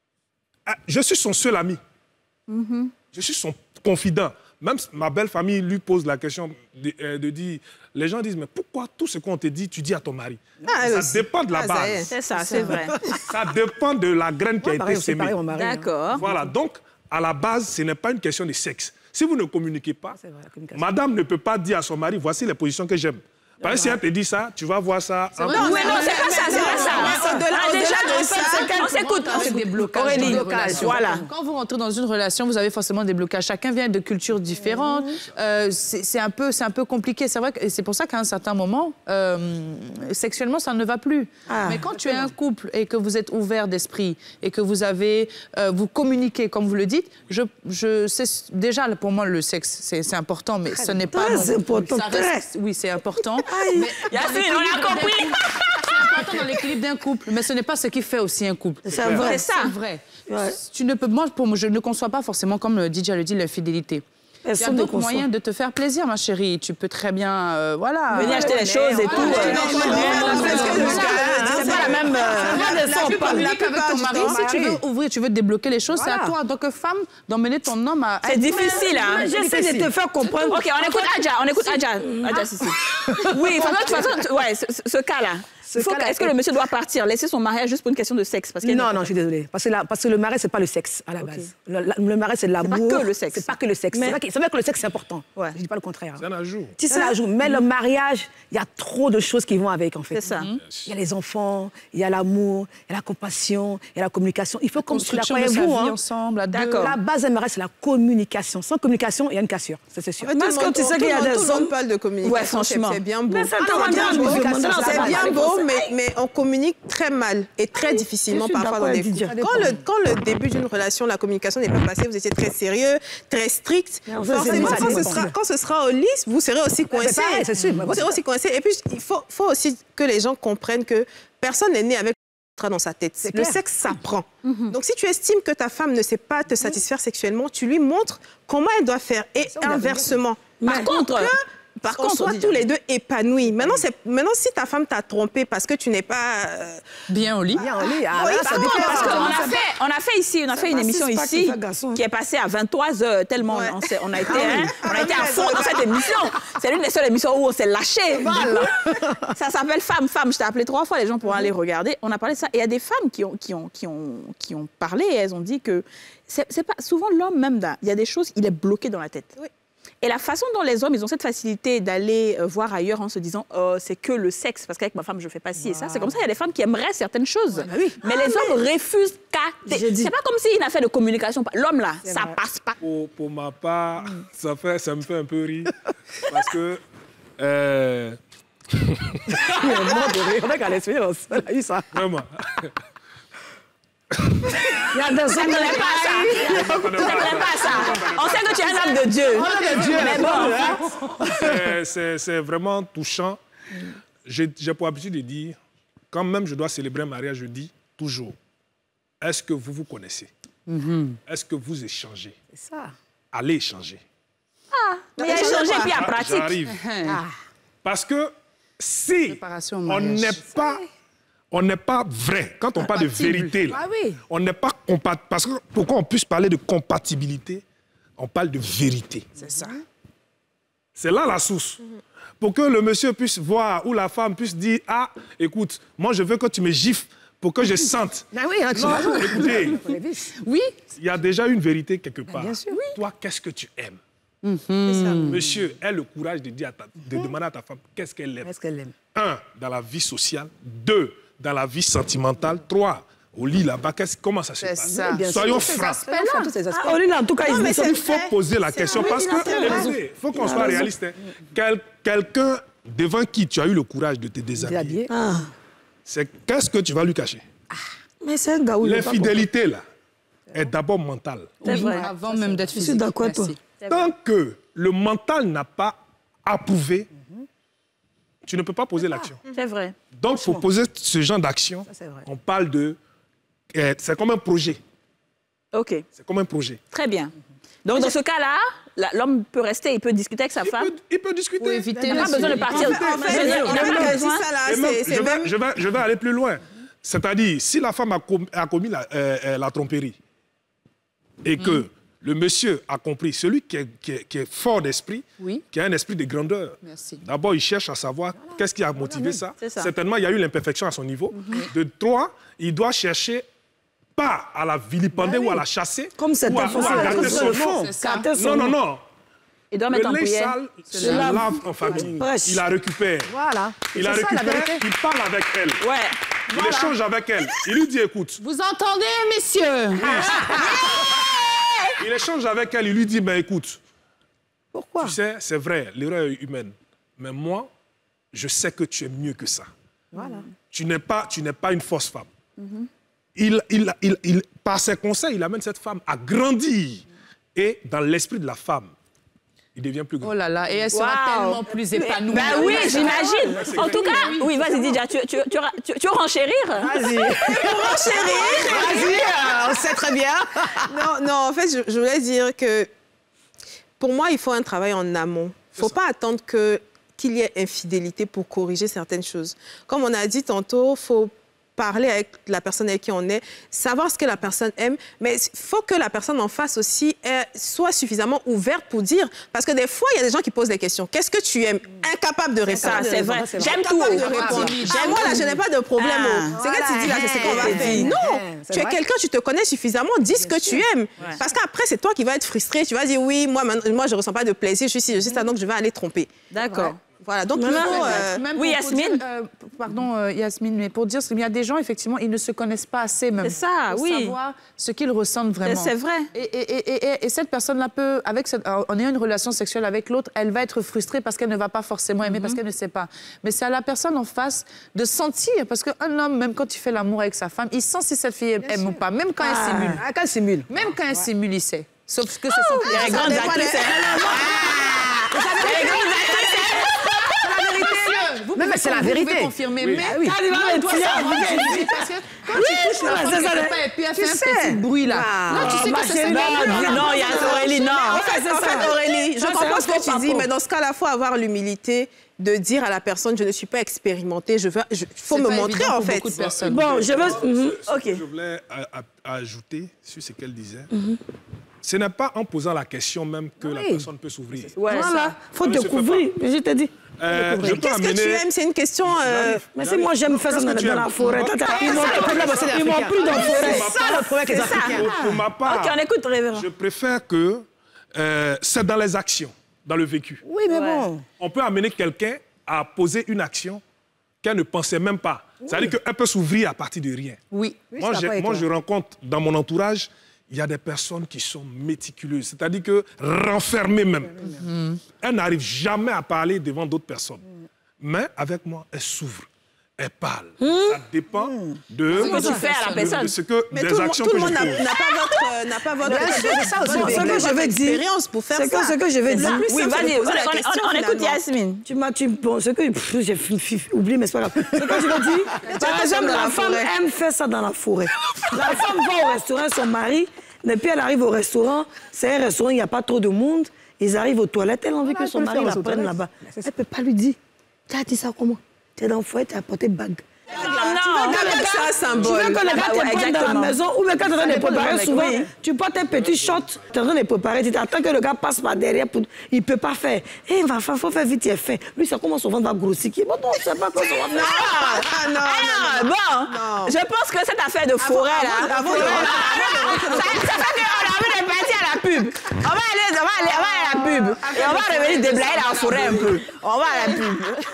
C: je suis son seul ami. Mm-hmm. Je suis son confident. Même ma belle famille lui pose la question de, euh, de dire... Les gens disent, mais pourquoi tout ce qu'on te dit, tu dis à ton mari?
E: ah,
C: Ça dépend de la
E: ah,
C: base.
A: C'est ça, c'est vrai.
C: Ça dépend de la graine qui
I: Ouais,
C: a
I: pareil,
C: été sémée.
A: D'accord.
C: Hein. Voilà, donc, à la base, ce n'est pas une question de sexe. Si vous ne communiquez pas,
I: vrai,
C: madame ne peut pas dire à son mari, voici les positions que j'aime. Parce que si elle te dit ça, tu vas voir ça.
A: Non, non, c'est pas ça, c'est pas ça. Au-delà de ça, on s'écoute.
D: C'est des blocages.
A: Aurélie,
D: dans des relations.
A: voilà.
D: Quand vous rentrez dans une relation, vous avez forcément des blocages. Chacun vient de cultures différentes. Euh, c'est un peu, c'est un peu compliqué. C'est vrai que c'est pour ça qu'à un certain moment, euh, sexuellement, ça ne va plus. Ah, mais quand tu es un couple et que vous êtes ouvert d'esprit et que vous avez, euh, vous communiquez comme vous le dites, je, je, c'est déjà pour moi le sexe, c'est important, mais ce n'est pas.
B: Très important.
D: Ça reste, oui, c'est important. Mais
A: Yasmine, on a compris.
D: C'est important dans l'équilibre d'un couple, mais ce n'est pas ce qui fait aussi un couple.
B: C'est vrai.
A: C'est ça.
D: C'est vrai.
B: Ouais.
D: Tu ne peux, moi, pour moi, je ne conçois pas forcément, comme le D J le dit, l'infidélité. Il y a d'autres moyens de te faire plaisir, ma chérie. Tu peux très bien, euh, voilà...
A: venir acheter les choses et tout.
D: C'est pas la même... Avec ton mari, si tu veux ouvrir, tu veux débloquer les choses, c'est à toi, en tant que femme, d'emmener ton homme à...
A: C'est difficile, hein.
B: J'essaie de te faire comprendre.
A: OK, on écoute Adja, on écoute Adja. Adja, si, si. Oui, de toute façon, ouais, ce, ce cas-là. Est-ce que le monsieur doit partir, laisser son mariage juste pour une question de sexe? Parce
I: non, non, je suis désolée. Parce que, la, parce que le mariage, c'est pas le sexe, à la okay. base. Le, la, le mariage, c'est de l'amour.
A: C'est pas que le sexe.
I: C'est pas que le sexe. C'est vrai, que, vrai que le sexe, c'est important. Ouais. Je dis pas le contraire.
C: C'est un ajout.
I: C'est un ajout. Mais le mariage, il y a trop de choses qui vont avec, en fait.
A: C'est ça.
I: Il y a les enfants, il y a l'amour, il y a la compassion, il y a la communication. Il faut comme tu la croyez-vous, hein.
D: ensemble,
I: d'accord. La base d'un mariage, c'est la communication. Sans communication, il y a une cassure. C'est sûr.
E: Parce que tu sais qu'il y a des hommes parlent de communication.
A: Ouais, franchement.
E: C'est bien beau.
B: C'est
E: bien beau, mais on communique très mal et très difficilement parfois dans des couples. Quand le, quand le début d'une relation, la communication n'est pas passée, vous étiez très sérieux, très strict, forcément, quand ce, sera, quand ce sera au lit, vous serez aussi coincé. Vous serez aussi coincé. Et puis, il faut, faut aussi que les gens comprennent que personne n'est né avec dans sa tête. Le sexe s'apprend. Mm-hmm. Donc, si tu estimes que ta femme ne sait pas te satisfaire sexuellement, tu lui montres comment elle doit faire. Et inversement.
A: Par contre...
E: Par contre, on soit tous les deux épanouis. Maintenant, maintenant, si ta femme t'a trompé parce que tu n'es pas... Euh...
D: Bien au lit.
I: Bien au lit. Ah,
A: oui, par contre, parce qu'on a fait, on a fait ici, on a fait une émission ici qui est passée à vingt-trois heures, tellement ouais. on, on a été, hein, on a été à fond dans cette émission. C'est l'une des seules émissions où on s'est lâché. Voilà. Ça s'appelle Femme, Femme. Je t'ai appelé trois fois, les gens pourront aller regarder. On a parlé de ça. Et il y a des femmes qui ont, qui ont, qui ont, qui ont parlé et elles ont dit que c'est pas souvent l'homme même, il y a des choses, il est bloqué dans la tête. Oui. Et la façon dont les hommes, ils ont cette facilité d'aller voir ailleurs en se disant oh, c'est que le sexe, parce qu'avec ma femme, je fais pas ci et ça. C'est comme ça, il y a des femmes qui aimeraient certaines choses. Ouais, bah oui. Mais ah, les hommes mais... refusent catégoriquement. C'est pas comme s'il n'a fait de communication. L'homme, là, ça vrai. passe pas.
C: Pour, pour ma part, mm. ça, fait, ça me fait un peu rire. Parce que... Euh...
I: Il est mort de rire. On a qu'à l'espérance. On a eu ça.
C: Vraiment.
B: Il y a des hommes
A: qui n'aiment pas ça. Tu n'aimes pas ça. On sait que tu es un homme de Dieu.
B: Homme de Dieu.
A: Mais bon.
C: C'est vraiment touchant. J'ai pour habitude de dire, quand même je dois célébrer un mariage, je dis, toujours, est-ce que vous vous connaissez?
I: Mm-hmm.
C: Est-ce que vous échangez?
I: C'est ça.
C: Allez échanger.
A: Ah, mais il y a échangé puis il y a pratique.
C: J'arrive.
I: Ah.
C: Parce que si
D: Préparation au
C: on
D: mariage.
C: n'est pas, on n'est pas vrai, quand on parle de
D: Compatible.
C: vérité, là,
I: Ah oui.
C: on n'est pas compatible. Parce que pour qu'on puisse parler de compatibilité, on parle de vérité.
D: C'est ça.
C: C'est là la source. Pour que le monsieur puisse voir ou la femme puisse dire, ah, écoute, moi je veux que tu me gifles pour que je sente.
I: Ah oui, hein, tu
C: Non,
I: l'as.
C: écoutez,
D: Oui.
C: il y a déjà une vérité quelque part.
I: bien sûr,
C: Toi, qu'est-ce que tu aimes?
E: C'est ça.
C: Monsieur, aie le courage de, dire à ta- de demander à ta femme qu'est-ce qu'elle aime.
I: Est-ce qu'elle aime?
C: Un, dans la vie sociale. Deux, dans la vie sentimentale. Trois, au lit là-bas, qu'est-ce- comment ça se
D: C'est
C: passe?
D: ça.
I: Bien sûr.
C: Soyons
D: Tous ces
C: francs.
D: aspects-là.
I: Enfin, tous ces aspects.
B: Ah, Olina, en tout cas,
E: Non,
B: il
E: mais
B: dit
E: c'est
C: Il faut
E: vrai.
C: poser la question
E: vrai,
C: parce
E: il a très raison.
C: que, il faut qu'on soit réaliste. hein. Quel- Quelqu'un devant qui tu as eu le courage de te déshabiller,
I: Déshabillé.
B: Ah,
C: c'est qu'est-ce que tu vas lui cacher?
B: mais c'est un gars où il est pas
C: L'infidélité, là, est d'abord mentale.
A: C'est
D: Oui,
A: vrai.
D: Avant même d'être
B: suis
D: physique.
B: d'accord, toi.
D: Merci.
C: Tant que le mental n'a pas approuvé, tu ne peux pas poser l'action.
A: C'est vrai.
C: Donc, pour poser ce genre d'action,
I: Ça, c'est vrai.
C: on parle de... euh, c'est comme un projet.
A: OK.
C: C'est comme un projet.
A: Très bien. Donc, dans ce cas-là, la- l'homme peut rester, il peut discuter avec sa
C: Il
A: femme.
C: peut, il peut discuter.
D: Pour éviter
A: Il n'a pas
D: le
A: besoin de
D: suivi.
A: partir.
E: En fait, en
A: Je veux
E: fait,
A: dire, il
E: en
A: n'a
E: fait,
A: pas
E: elle
A: besoin.
E: dit ça, là,
C: Et même,
E: c'est-
C: je,
E: c'est
C: vais,
E: même...
C: je, vais, je vais aller plus loin. C'est-à-dire, si la femme a, com- a commis la, euh, euh, la tromperie et que le monsieur a compris, celui qui est, qui est- qui est fort d'esprit,
D: Oui.
C: qui a un esprit de grandeur,
D: Merci.
C: d'abord, il cherche à savoir qu'est-ce qui a motivé ça.
A: C'est ça.
C: Certainement, il y a eu l'imperfection à son niveau. De trois, il doit chercher pas à la vilipender ou à la chasser.
B: comme cette
C: ou à, ou à
B: information,
C: garder
B: elle
C: son
B: le
C: nom.
B: fond.
D: C'est ça.
B: Garder son
C: Non, non,
B: nom.
C: non.
A: Il doit mettre en
C: Le lait
A: prière.
C: sale se
B: Se lave.
C: lave en famille.
B: Prêche.
C: Il la récupère.
I: Voilà.
C: Il la
I: C'est ça, la
C: récupère,
I: vérité.
C: il parle avec elle.
A: Ouais.
C: Il échange avec elle. Il lui dit, écoute,
D: Vous entendez, messieurs?
C: il échange avec elle, il lui dit, ben écoute,
B: Pourquoi?
C: tu sais, c'est vrai, l'erreur est humaine. Mais moi, je sais que tu es mieux que ça.
I: Voilà.
C: Tu n'es pas, tu n'es pas une fausse femme. il, il, il, il- par ses conseils, il amène cette femme à grandir. Et dans l'esprit de la femme, il devient plus grand.
D: Oh là là, et elle sera
A: Wow.
D: tellement plus épanouie.
A: Ben oui, j'imagine. En tout cas, oui, vas-y, Didia, tu, tu, tu, tu, tu veux renchérir?
B: Vas-y.
E: Chérie,
B: Vas-y, euh, on sait très bien.
E: non, non, en fait, je, je voulais dire que pour moi, il faut un travail en amont. Il ne faut pas attendre que, qu'il y ait infidélité pour corriger certaines choses. Comme on a dit tantôt, il faut parler avec la personne avec qui on est, savoir ce que la personne aime, mais il faut que la personne en face aussi euh, soit suffisamment ouverte pour dire, parce que des fois, il y a des gens qui posent des questions. Qu'est-ce que tu aimes? Incapable de répondre.
A: Ça, c'est vrai.
I: c'est vrai.
A: J'aime tout.
E: Incapable de répondre. Ah, moi, là, je n'ai pas de problème.
A: Ah,
E: oh. C'est que tu dis, là, c'est ce qu'on va
I: voilà.
E: faire. Non,
I: C'est
E: tu es
I: vrai.
E: quelqu'un, tu te connais suffisamment, dis ce que tu aimes. Parce qu'après, c'est toi qui vas être frustré. Tu vas dire, oui, moi, maintenant, moi je ne ressens pas de plaisir, je suis ci, je suis ça, donc je vais aller tromper.
A: D'accord.
E: Voilà, donc il
A: Non, non,
E: faut...
A: mais-
E: euh,
D: Même
A: Oui,
D: pour- pour
A: Yasmine.
D: dire, euh, pardon, euh, Yasmine, mais pour dire qu'il y a des gens, effectivement, ils ne se connaissent pas assez même.
A: C'est ça,
D: pour
A: oui.
D: savoir ce qu'ils ressentent
A: C'est-
D: vraiment.
A: C'est vrai.
D: Et, et- et- et- et cette personne-là peut, avec cette- en ayant une relation sexuelle avec l'autre, elle va être frustrée parce qu'elle ne va pas forcément aimer, parce qu'elle ne sait pas. Mais c'est à la personne en face de sentir, parce qu'un homme, même quand il fait l'amour avec sa femme, il sent si cette fille aime ou pas, même quand elle simule.
I: Ah, quand elle simule.
D: Même quand elle simule, il sait. Sauf que c'est son
A: Les grandes
E: dépend
A: actrices.
E: des-
A: hein. Les grandes actrices.
D: Vous
I: Non, mais c'est la vérité.
D: Vous pouvez confirmer. Mais
I: Ah oui.
D: non, toi, ça va, tu dis, parce que quand tu touches la
I: voilà,
D: femme
I: c'est ça,
D: quelque
I: le-
D: part et puis elle
I: tu
D: fait un
I: sais.
D: petit bruit là.
I: Ah,
D: Là, tu sais
A: ma
D: que c'est
A: chérie,
D: ça.
A: non, non, il y a Aurélie, non.
E: En fait, en fait, Aurélie, je
A: Ça, c'est
E: comprends
A: un
E: ce que
A: faux
E: tu dis,
A: rapport.
E: mais dans ce cas-là, il faut avoir l'humilité de dire à la personne, je ne suis pas expérimentée, je veux, je- faut
D: C'est
E: me
D: pas
E: montrer
D: évident
E: en
D: pour
E: fait.
D: beaucoup de personnes.
B: Bon, je veux... Mhm.
C: Ce que
B: OK.
C: je voulais a- a- ajouter sur ce qu'elle disait, ce n'est pas en posant la question même que la
I: Oui.
C: personne peut s'ouvrir.
A: Ouais, ça.
B: Voilà, faut
C: Ça ne se fait
B: découvrir. Je t'ai dit.
C: Euh, je peux
E: Qu'est-ce que tu
C: amener...
E: aimes? C'est une question... euh,
B: Mais c'est moi, j'aime faire ça dans,
C: Qu'est-ce que tu
B: dans la
C: aimes?
B: forêt. Tata, Ils m'ont
I: le problème aussi des
B: ils m'ont
I: Africains.
B: pris dans la forêt.
C: C'est ça,
I: le problème avec les Africains.
C: Pour, pour ma part,
A: OK, on écoute, révérend.
C: je préfère que euh, c'est dans les actions, dans le vécu.
I: Oui, mais bon.
C: On peut amener quelqu'un à poser une action qu'elle ne pensait même pas. C'est-à-dire qu'elle peut s'ouvrir à partir de rien.
D: Oui.
I: Oui,
C: Moi,
I: je suis
C: j'ai-
I: d'accord avec
C: moi,
I: toi.
C: je rencontre dans mon entourage, il y a des personnes qui sont méticuleuses, c'est-à-dire que renfermées même. Elles n'arrivent jamais à parler devant d'autres personnes. Mais avec moi, elles s'ouvrent. est pâle. Mmh. Ça dépend de
A: ce que tu fais à la personne.
C: De ce que,
E: mais
C: des
E: tout,
C: actions
E: tout
C: que
E: le monde
C: je pose.
E: n'a pas votre, n'a pas votre,
B: ça, ce que je veux dire,
E: expérience pour faire
B: ça.
E: C'est
B: ce que je veux dire.
A: Oui, vas-y, on, on, on écoute Yasmine.
B: Tu m'as, tu, bon, ce que j'ai oublié, mais c'est pas grave. Ce que je veux dire, par exemple, la femme aime faire ça dans la forêt. La femme va au restaurant, son mari, et puis elle arrive au restaurant, c'est un restaurant, il n'y a pas trop de monde, ils arrivent aux toilettes, elle a envie que son mari la prenne là-bas. Elle ne peut pas lui dire, tu as dit ça comment? Tu es dans le foyer, tu as apporté bague.
A: Non,
E: non, tu veux que ça symbole.
B: Tu veux que le gars te prenne dans la maison ou bien quand tu es en train de préparer souvent, tu portes un petit shot, tu es en train de préparer, tu attends que le gars passe par derrière, pour... il ne peut pas faire. Eh, il faut faire vite, il est fait. Lui, c'est comment son ventre va grossir. Bon, non, je ne sais pas comment son ventre va
A: grossir. Non, non, bon, je pense que cette affaire de forêt, là, ça fait qu'on a envie de partir à la pub. On va aller, on va aller, on va aller à la pub. Et on va revenir déblayer la forêt un peu. On va à la pub.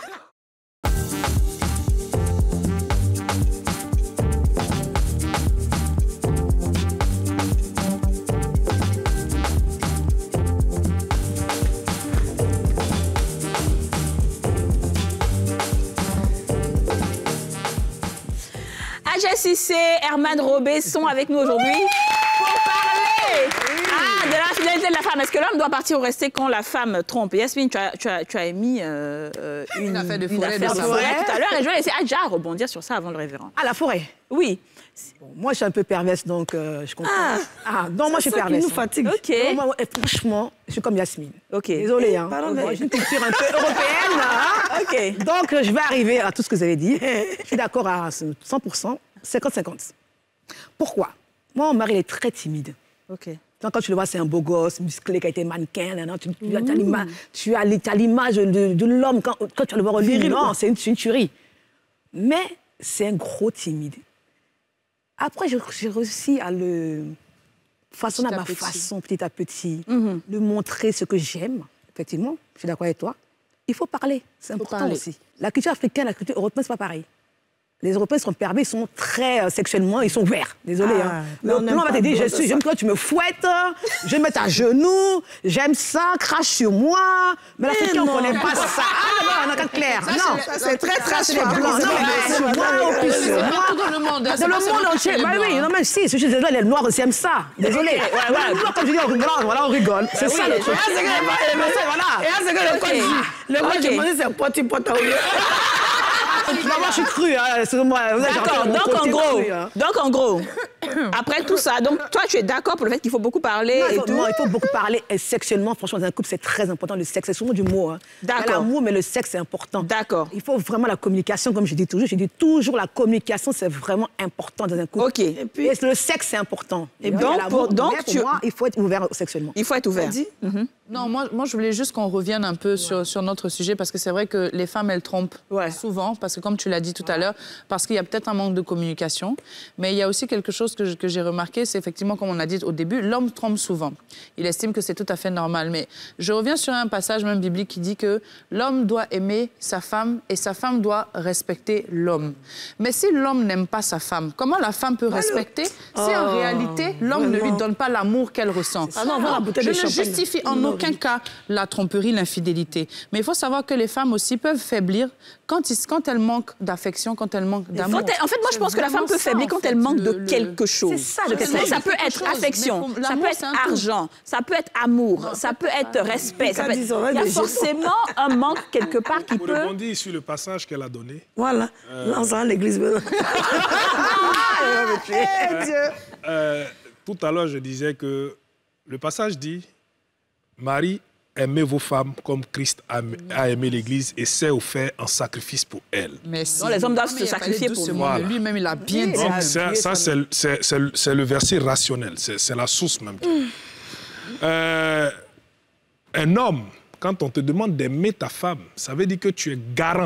A: Adja Cissé, Herman Robé sont avec nous aujourd'hui pour parler ah, de l'infidélité de la femme. Est-ce que l'homme doit partir ou rester quand la femme trompe? Yasmine, tu as, tu as, tu as émis euh, une,
D: une affaire de
A: une
D: forêt,
A: affaire
D: de
A: de forêt tout à l'heure et je vais laisser Adja rebondir sur ça avant le révérend.
I: Ah, la forêt?
A: Oui.
I: Bon, moi, je suis un peu perverse, donc euh, je comprends.
A: Ah,
I: ah non, moi, je suis perverse.
B: Ça qui nous fatigue.
A: Ok.
I: Non, moi, franchement, je suis comme Yasmine.
A: Ok.
I: Désolée, hein.
B: Pardon,
I: Moi, j'ai une culture un peu européenne. Hein.
A: Ok.
I: Donc, je vais arriver à tout ce que vous avez dit. Je suis d'accord à cent pour cent, cinquante cinquante. Pourquoi? Moi, mon mari, il est très timide.
A: Ok.
I: Donc, quand tu le vois, c'est un beau gosse, musclé, qui a été mannequin. Là, non, tu, tu, mmh. tu as l'image de, de l'homme. Quand, quand tu vas le voir au lit, non, c'est une, une tuerie. Mais c'est un gros timide. Après, j'ai réussi à le façonner à ma petit. façon, petit à petit, mmh. de montrer ce que j'aime. Effectivement, je suis d'accord avec toi. Il faut parler, c'est important parler. aussi. La culture africaine, la culture européenne, c'est pas pareil. Les Européens sont permis, ils sont très euh, sexuellement, ils sont ouverts. Désolé. Ah, hein. Le plan va te dire, je suis, j'aime toi, tu me fouettes, je vais me mettre à genoux, j'aime ça, crache sur moi. Mais l'Africain, on ne connaît pas ça. Ah, non, on a qu'à clair. Ça, non,
E: c'est très trash. Non,
I: non, mais sur moi, au plus sur moi.
D: Dans le monde.
I: Dans le monde entier. Bah oui, non, mais si, je suis désolée, les Noirs aussi aiment ça. Désolé. Comme je dis, on rigole, voilà, on rigole. C'est ça le truc.
B: Et là, c'est que le code dit. Le code demandé, c'est poiti poita.
I: Non, moi, je suis crue, hein, excusez-moi.
A: D'accord, donc en gros, cru, hein. donc en gros, après tout ça, donc toi, tu es d'accord pour le fait qu'il faut beaucoup parler
I: non,
A: et
I: il faut,
A: tout?
I: Non, il faut beaucoup parler. Et sexuellement, franchement, dans un couple, c'est très important, le sexe. C'est souvent du mot. Hein.
A: D'accord.
I: L'amour, mais le sexe, c'est important.
A: D'accord.
I: Il faut vraiment la communication, comme je dis toujours. Je dis toujours, la communication, c'est vraiment important dans un couple.
A: OK.
I: Et puis, et le sexe, c'est important.
A: Et donc, pour, donc
I: pour
A: tu...
I: moi, il faut être ouvert sexuellement.
A: Il faut être ouvert. Mm-hmm.
D: Non, moi, moi, je voulais juste qu'on revienne un peu ouais. sur, sur notre sujet, parce que c'est vrai que les femmes, elles trompent ouais. souvent, parce que comme tu l'as dit tout à l'heure, parce qu'il y a peut-être un manque de communication, mais il y a aussi quelque chose que, que j'ai remarqué, c'est effectivement, comme on a dit au début, l'homme trompe souvent. Il estime que c'est tout à fait normal, mais je reviens sur un passage même biblique qui dit que l'homme doit aimer sa femme et sa femme doit respecter l'homme. Mais si l'homme n'aime pas sa femme, comment la femme peut respecter oh, si en réalité, l'homme ne lui donne pas l'amour qu'elle ressent?
B: Ah non, voilà,
D: je ne justifie en non, aucun cas la tromperie, l'infidélité. Mais il faut savoir que les femmes aussi peuvent faiblir quand, ils, quand elles manquent d'affection, quand elles manquent d'amour.
A: En fait, moi, je pense que la femme peut faiblir quand elle manque de quelque chose.
I: C'est ça,
A: le ça, ça peut être chose, affection, ça peut être argent, ça peut être amour, non, ça peut être respect. Ça peut être... Il y a forcément un manque quelque part qui
C: Pour
A: peut...
C: Pour rebondir sur le passage qu'elle a donné.
B: Voilà, euh... lance à l'église.
C: euh, euh, tout à l'heure, je disais que le passage dit « Marie, aimez vos femmes comme Christ a, a aimé l'Église et s'est offert en sacrifice pour elle. »
A: Mais non, les hommes doivent se sacrifier pour lui.
D: Voilà. Lui-même, il a bien dit.
C: Donc, ça, ça c'est le verset rationnel. C'est la source même. Mm. Euh, un homme, quand on te demande d'aimer ta femme, ça veut dire que tu es garant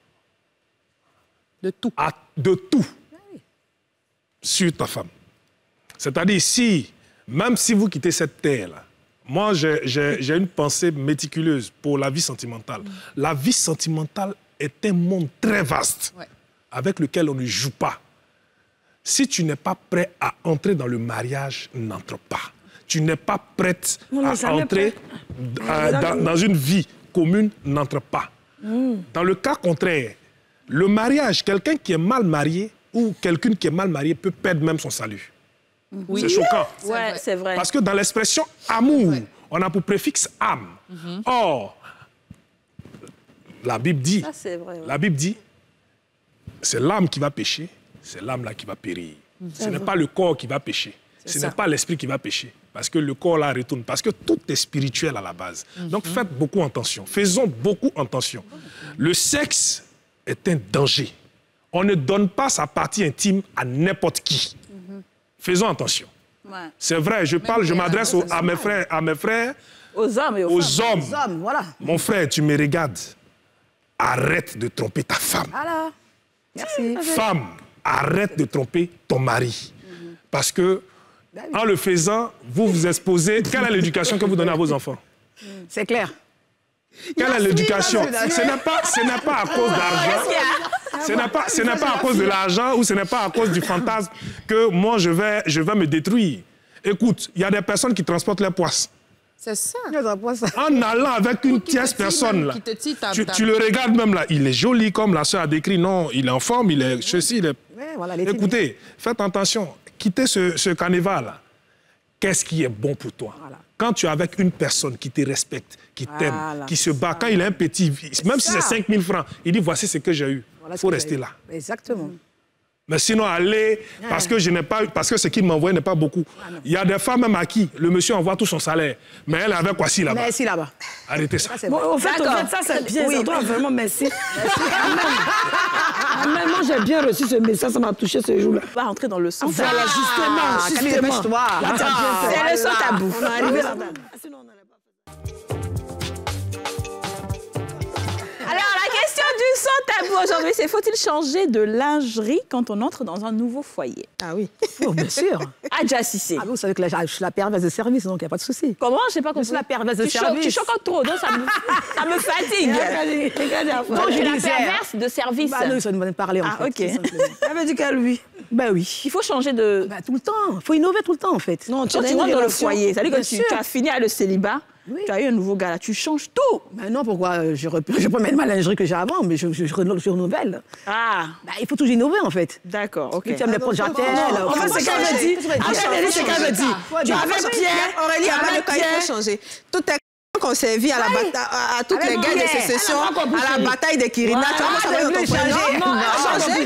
D: de tout,
C: à, de tout sur ta femme. C'est-à-dire, si, même si vous quittez cette terre-là, moi, j'ai une pensée méticuleuse pour la vie sentimentale. Mm. La vie sentimentale est un monde très vaste, ouais, avec lequel on ne joue pas. Si tu n'es pas prêt à entrer dans le mariage, n'entre pas. Tu n'es pas prête non, à entrer à, dans, dans une vie commune, n'entre pas. Mm. Dans le cas contraire, Le mariage, quelqu'un qui est mal marié ou quelqu'un qui est mal marié peut perdre même son salut.
A: Oui.
C: C'est choquant.
A: Ouais, c'est vrai.
C: Parce que dans l'expression amour, on a pour préfixe âme. Mm-hmm. Or, la Bible dit,
A: Ça, c'est vrai, ouais.
C: la Bible dit, c'est l'âme qui va pécher, c'est l'âme là qui va périr. Mm-hmm. Ce n'est pas le corps qui va pécher, ce n'est pas l'esprit qui va pécher. Parce que le corps là retourne, parce que tout est spirituel à la base. Mm-hmm. Donc faites beaucoup attention, faisons beaucoup attention. Le sexe est un danger. On ne donne pas sa partie intime à n'importe qui. Mm-hmm. Faisons attention. Ouais. C'est vrai, je parle, je m'adresse à mes frères, à mes frères,
A: aux hommes et aux,
C: aux
A: femmes.
C: hommes.
I: Aux hommes, voilà.
C: Mon frère, tu me regardes. Arrête de tromper ta femme.
I: Voilà. Merci.
C: Femme, arrête de tromper ton mari. Mm-hmm. Parce que, en le faisant, vous vous exposez. Quelle est l'éducation que vous donnez à vos enfants?
I: C'est clair.
C: Quelle est l'éducation? Ce n'est pas, ce n'est pas à cause d'argent. Ce n'est pas, ce n'est pas à cause de l'argent ou ce n'est pas à cause du fantasme que moi, je vais, je vais me détruire. Écoute, il y a des personnes qui transportent leurs poisses.
D: C'est ça.
C: En allant avec une tierce personne, là, tu, tu le regardes même là, il est joli comme la sœur a décrit. Non, il est en forme, il est ceci, il est...
I: Ouais, voilà,
C: écoutez, faites attention. Quittez ce, ce carnaval-là. Qu'est-ce qui est bon pour toi? Voilà. Quand tu es avec une personne qui te respecte, qui t'aime, voilà, qui se bat, quand il a un petit, même si c'est cinq mille francs, il dit voici ce que j'ai eu. Il voilà faut rester là.
I: Exactement.
C: Mmh. Mais sinon, aller, parce que je n'ai pas, parce que ce qu'il m'envoie n'est pas beaucoup. Il y a des femmes même à qui le monsieur envoie tout son salaire. Mais elle avait quoi si là-bas?
I: Merci là-bas.
C: Arrêtez ça.
B: ça bon, au fait, au fait, ça, c'est bien. Oui. Ça doit vraiment merci. merci. Même moi, j'ai bien reçu ce message, ça m'a touché ce jour-là.
A: On va rentrer dans le son.
B: Ah, voilà, justement, justement.
A: C'est le son tabou. On est arrivé là. Du son tabou aujourd'hui, c'est faut-il changer de lingerie quand on entre dans un nouveau foyer?
E: Ah oui.
I: Oh, bien sûr.
A: Adja Cissé.
I: Ah, vous savez que là, je suis la perverse de service, donc il n'y a pas de souci.
A: Comment? Je sais pas comment.
I: Je suis la perverse de
A: tu
I: service.
A: Tu choques trop, donc ça me, ça me fatigue. Donc je suis la perverse de service.
I: Bah non, ça nous va parler en
A: ah,
I: fait.
A: Ok.
B: Elle veut dire qu'elle lui.
I: Ben oui.
A: Il faut changer de...
I: Bah, tout le temps. Il faut innover tout le temps, en fait.
A: Non, tu rentres dans le foyer. C'est-à-dire que tu, tu as fini à le célibat. Oui. Tu as eu un nouveau gars là, tu changes tout.
I: Ben non, pourquoi? Je ne peux mettre ma lingerie que j'ai avant, mais je, je, je, je renouvelle.
A: Ah.
I: Ben, il faut toujours innover, en fait.
A: D'accord, ok.
I: Tu aimes les porte-jartelles.
B: En fait, c'est qu'elle me dit. C'est qu'elle me dit.
E: Tu avais Pierre, Aurélie, avec Pierre, il faut changer. Tout est qu'on servi à, la bata à, à toutes les guerres de sécession, à la bataille de Kirina. Tu vas savoir dans ton foyer.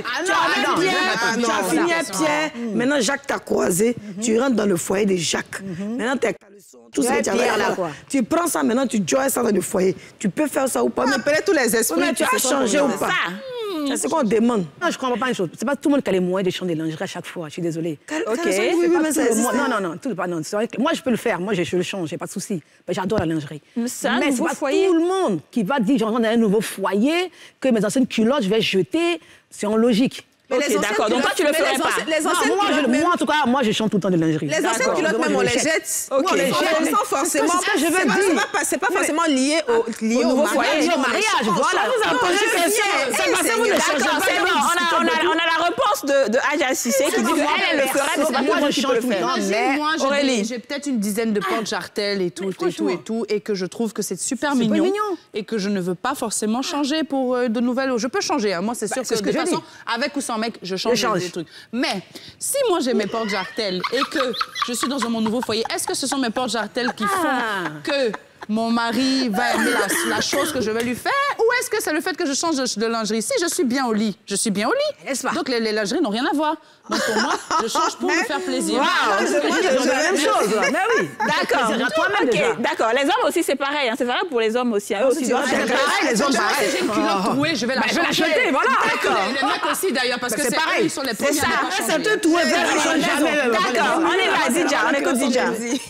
B: Tu as fini à Pierre. Maintenant, Jacques t'a croisé. Tu rentres dans le foyer de Jacques. Maintenant, tu as tout ce que tu as là. Tu prends ça maintenant, tu joins ça dans le foyer. Tu peux faire ça ou pas.
E: Mais peut-être tous les esprits.
B: Tu as changé ou pas? C'est ce qu'on demande.
I: Non, je ne comprends pas une chose. C'est pas tout le monde qui a les moyens de changer de lingerie à chaque fois. Je suis désolée.
B: Ok. Oui, mais ça
I: non, non, non. Tout, pas, non vrai que moi, je peux le faire. Moi, je, je le change. J'ai pas de souci. J'adore la lingerie.
A: Mais c'est un
I: mais
A: nouveau
I: pas
A: foyer.
I: Tout le monde qui va dire j'entre dans un nouveau foyer, que mes anciennes culottes, je vais jeter. C'est en logique.
A: Ok, d'accord. Donc toi, tu le ferais pas.
E: Les anciennes
I: non, moi, je,
E: même...
I: moi, en tout cas, moi, je chante tout le temps de lingerie.
E: Les anciennes culottes, même, on les jette.
A: Ok.
E: On les jette sans forcément...
I: C'est ce que je veux dire.
E: C'est pas forcément lié au
A: nouveau foyer.
I: Au mariage, voilà.
B: Vous avez posé une question. C'est parce que vous ne changez pas.
A: C'est bon. On a la réponse de Adja Cissé qui dit qu'elle, elle le ferait, mais c'est pas tout le monde qui peut le faire.
D: Moi, j'ai peut-être une dizaine de porte-jartelles et tout, et tout, et tout, et que je trouve que c'est super mignon. Et que je ne veux pas forcément changer pour de nouvelles... Je peux changer. Moi, c'est sûr que de toute façon, avec ou sans mec, je change. Des trucs. Mais si moi j'ai mes porte-jartelles et que je suis dans mon nouveau foyer, est-ce que ce sont mes porte-jartelles qui font ah. que mon mari va aimer la, la chose que je vais lui faire, ou est-ce que c'est le fait que je change de, de lingerie? Si je suis bien au lit, je suis bien au lit. Donc les, les lingeries n'ont rien à voir. Donc pour moi, je change pour me faire plaisir.
A: Wow, c'est
I: la même chose. Mais oui.
A: D'accord. Okay. D'accord. Les hommes aussi, c'est pareil. Hein. C'est vrai pour les hommes aussi. Eux aussi doivent
D: faire pareil. Les hommes, pareil. Si j'ai une culotte trouée, je vais la
I: bah, changer. Voilà.
D: D'accord. Les mecs aussi, d'ailleurs, parce que c'est pareil. Ils sont les premiers.
A: C'est ça. C'est tout troué. D'accord. On y va, Didja. On écoute Didja.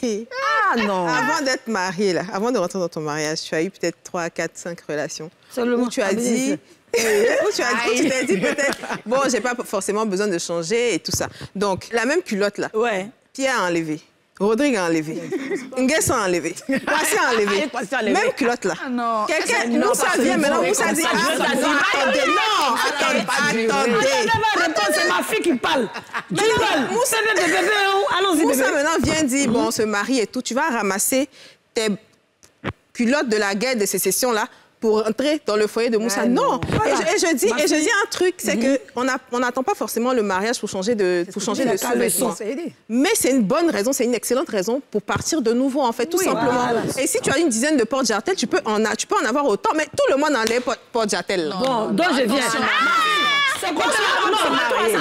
E: Ah non. Avant d'être mariée, là, avant de rentrer dans ton mariage, tu as eu peut-être trois, quatre, cinq relations. Seulement. Où tu as dit... où tu as dit, tu t'es dit peut-être, bon, j'ai pas forcément besoin de changer et tout ça. Donc, la même culotte là,
A: ouais.
E: Pierre a enlevé, Rodrigue a enlevé, Nguess a enlevé, Kwasi a enlevé, même culotte là.
D: Ah non.
E: Quelqu'un, Moussa vient maintenant, Moussa dit, attendez, non, attendez, attendez.
B: C'est ma fille qui parle.
E: Moussa vient de bébé, allons-y Moussa maintenant vient dire, bon, on se marie et tout, tu vas ramasser tes culottes de la guerre de sécession là, pour entrer dans le foyer de Moussa. Ouais, non. non. Voilà. Et, je, et, je dis, et je dis un truc, c'est mm-hmm. qu'on n'attend pas forcément le mariage pour changer de, pour changer de sous-vêtements. Mais c'est une bonne raison, c'est une excellente raison pour partir de nouveau, en fait, tout oui, simplement. Voilà. Et si tu as une dizaine de porte-jartelles, tu peux en, a, tu peux en avoir autant, mais tout le monde en a porte-jartelles.
B: Bon, donc je viens. C'est quoi ça? Non, non,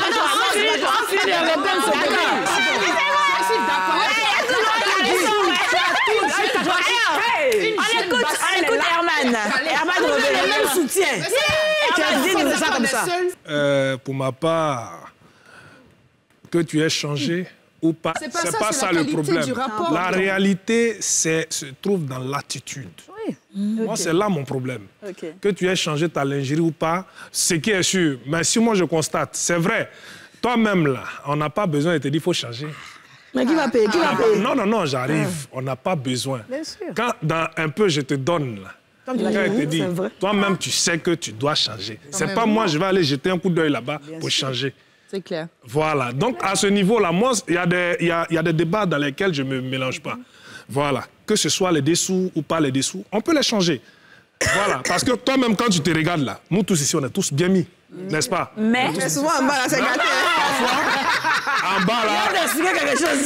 A: on écoute, on écoute Herman. Herman revient.
B: Le soutien. Herman, dis-nous ça comme ça.
C: Euh, pour ma part, que tu aies changé ou pas, c'est pas ça, pas ça le problème. La réalité c'est, se trouve dans l'attitude. Oui. Moi, okay. c'est là mon problème. Okay. Que tu aies changé ta lingerie ou pas, ce qui est sûr. Mais si moi je constate, c'est vrai, toi-même là, on n'a pas besoin de te dire qu'il faut changer.
B: Mais qui va payer? Qui va payer?
C: Non, non, non, j'arrive. Ah. On n'a pas besoin. Bien sûr. Quand dans un peu je te donne, là, quand tu te dis, toi-même, tu sais que tu dois changer. C'est pas moi, je vais aller jeter un coup d'œil là-bas pour sûr. changer.
D: C'est clair.
C: Voilà. Donc, à ce niveau-là, moi, il y, y, a, y a des débats dans lesquels je ne me mélange pas. Voilà. Que ce soit les dessous ou pas les dessous, on peut les changer. Voilà. Parce que toi-même, quand tu te regardes là, nous tous ici, on est tous bien mis. N'est-ce pas?
A: Mais,
E: mais souvent en bas, là, c'est gâté.
C: Parfois, en bas, là...
B: Il a expliqué quelque chose.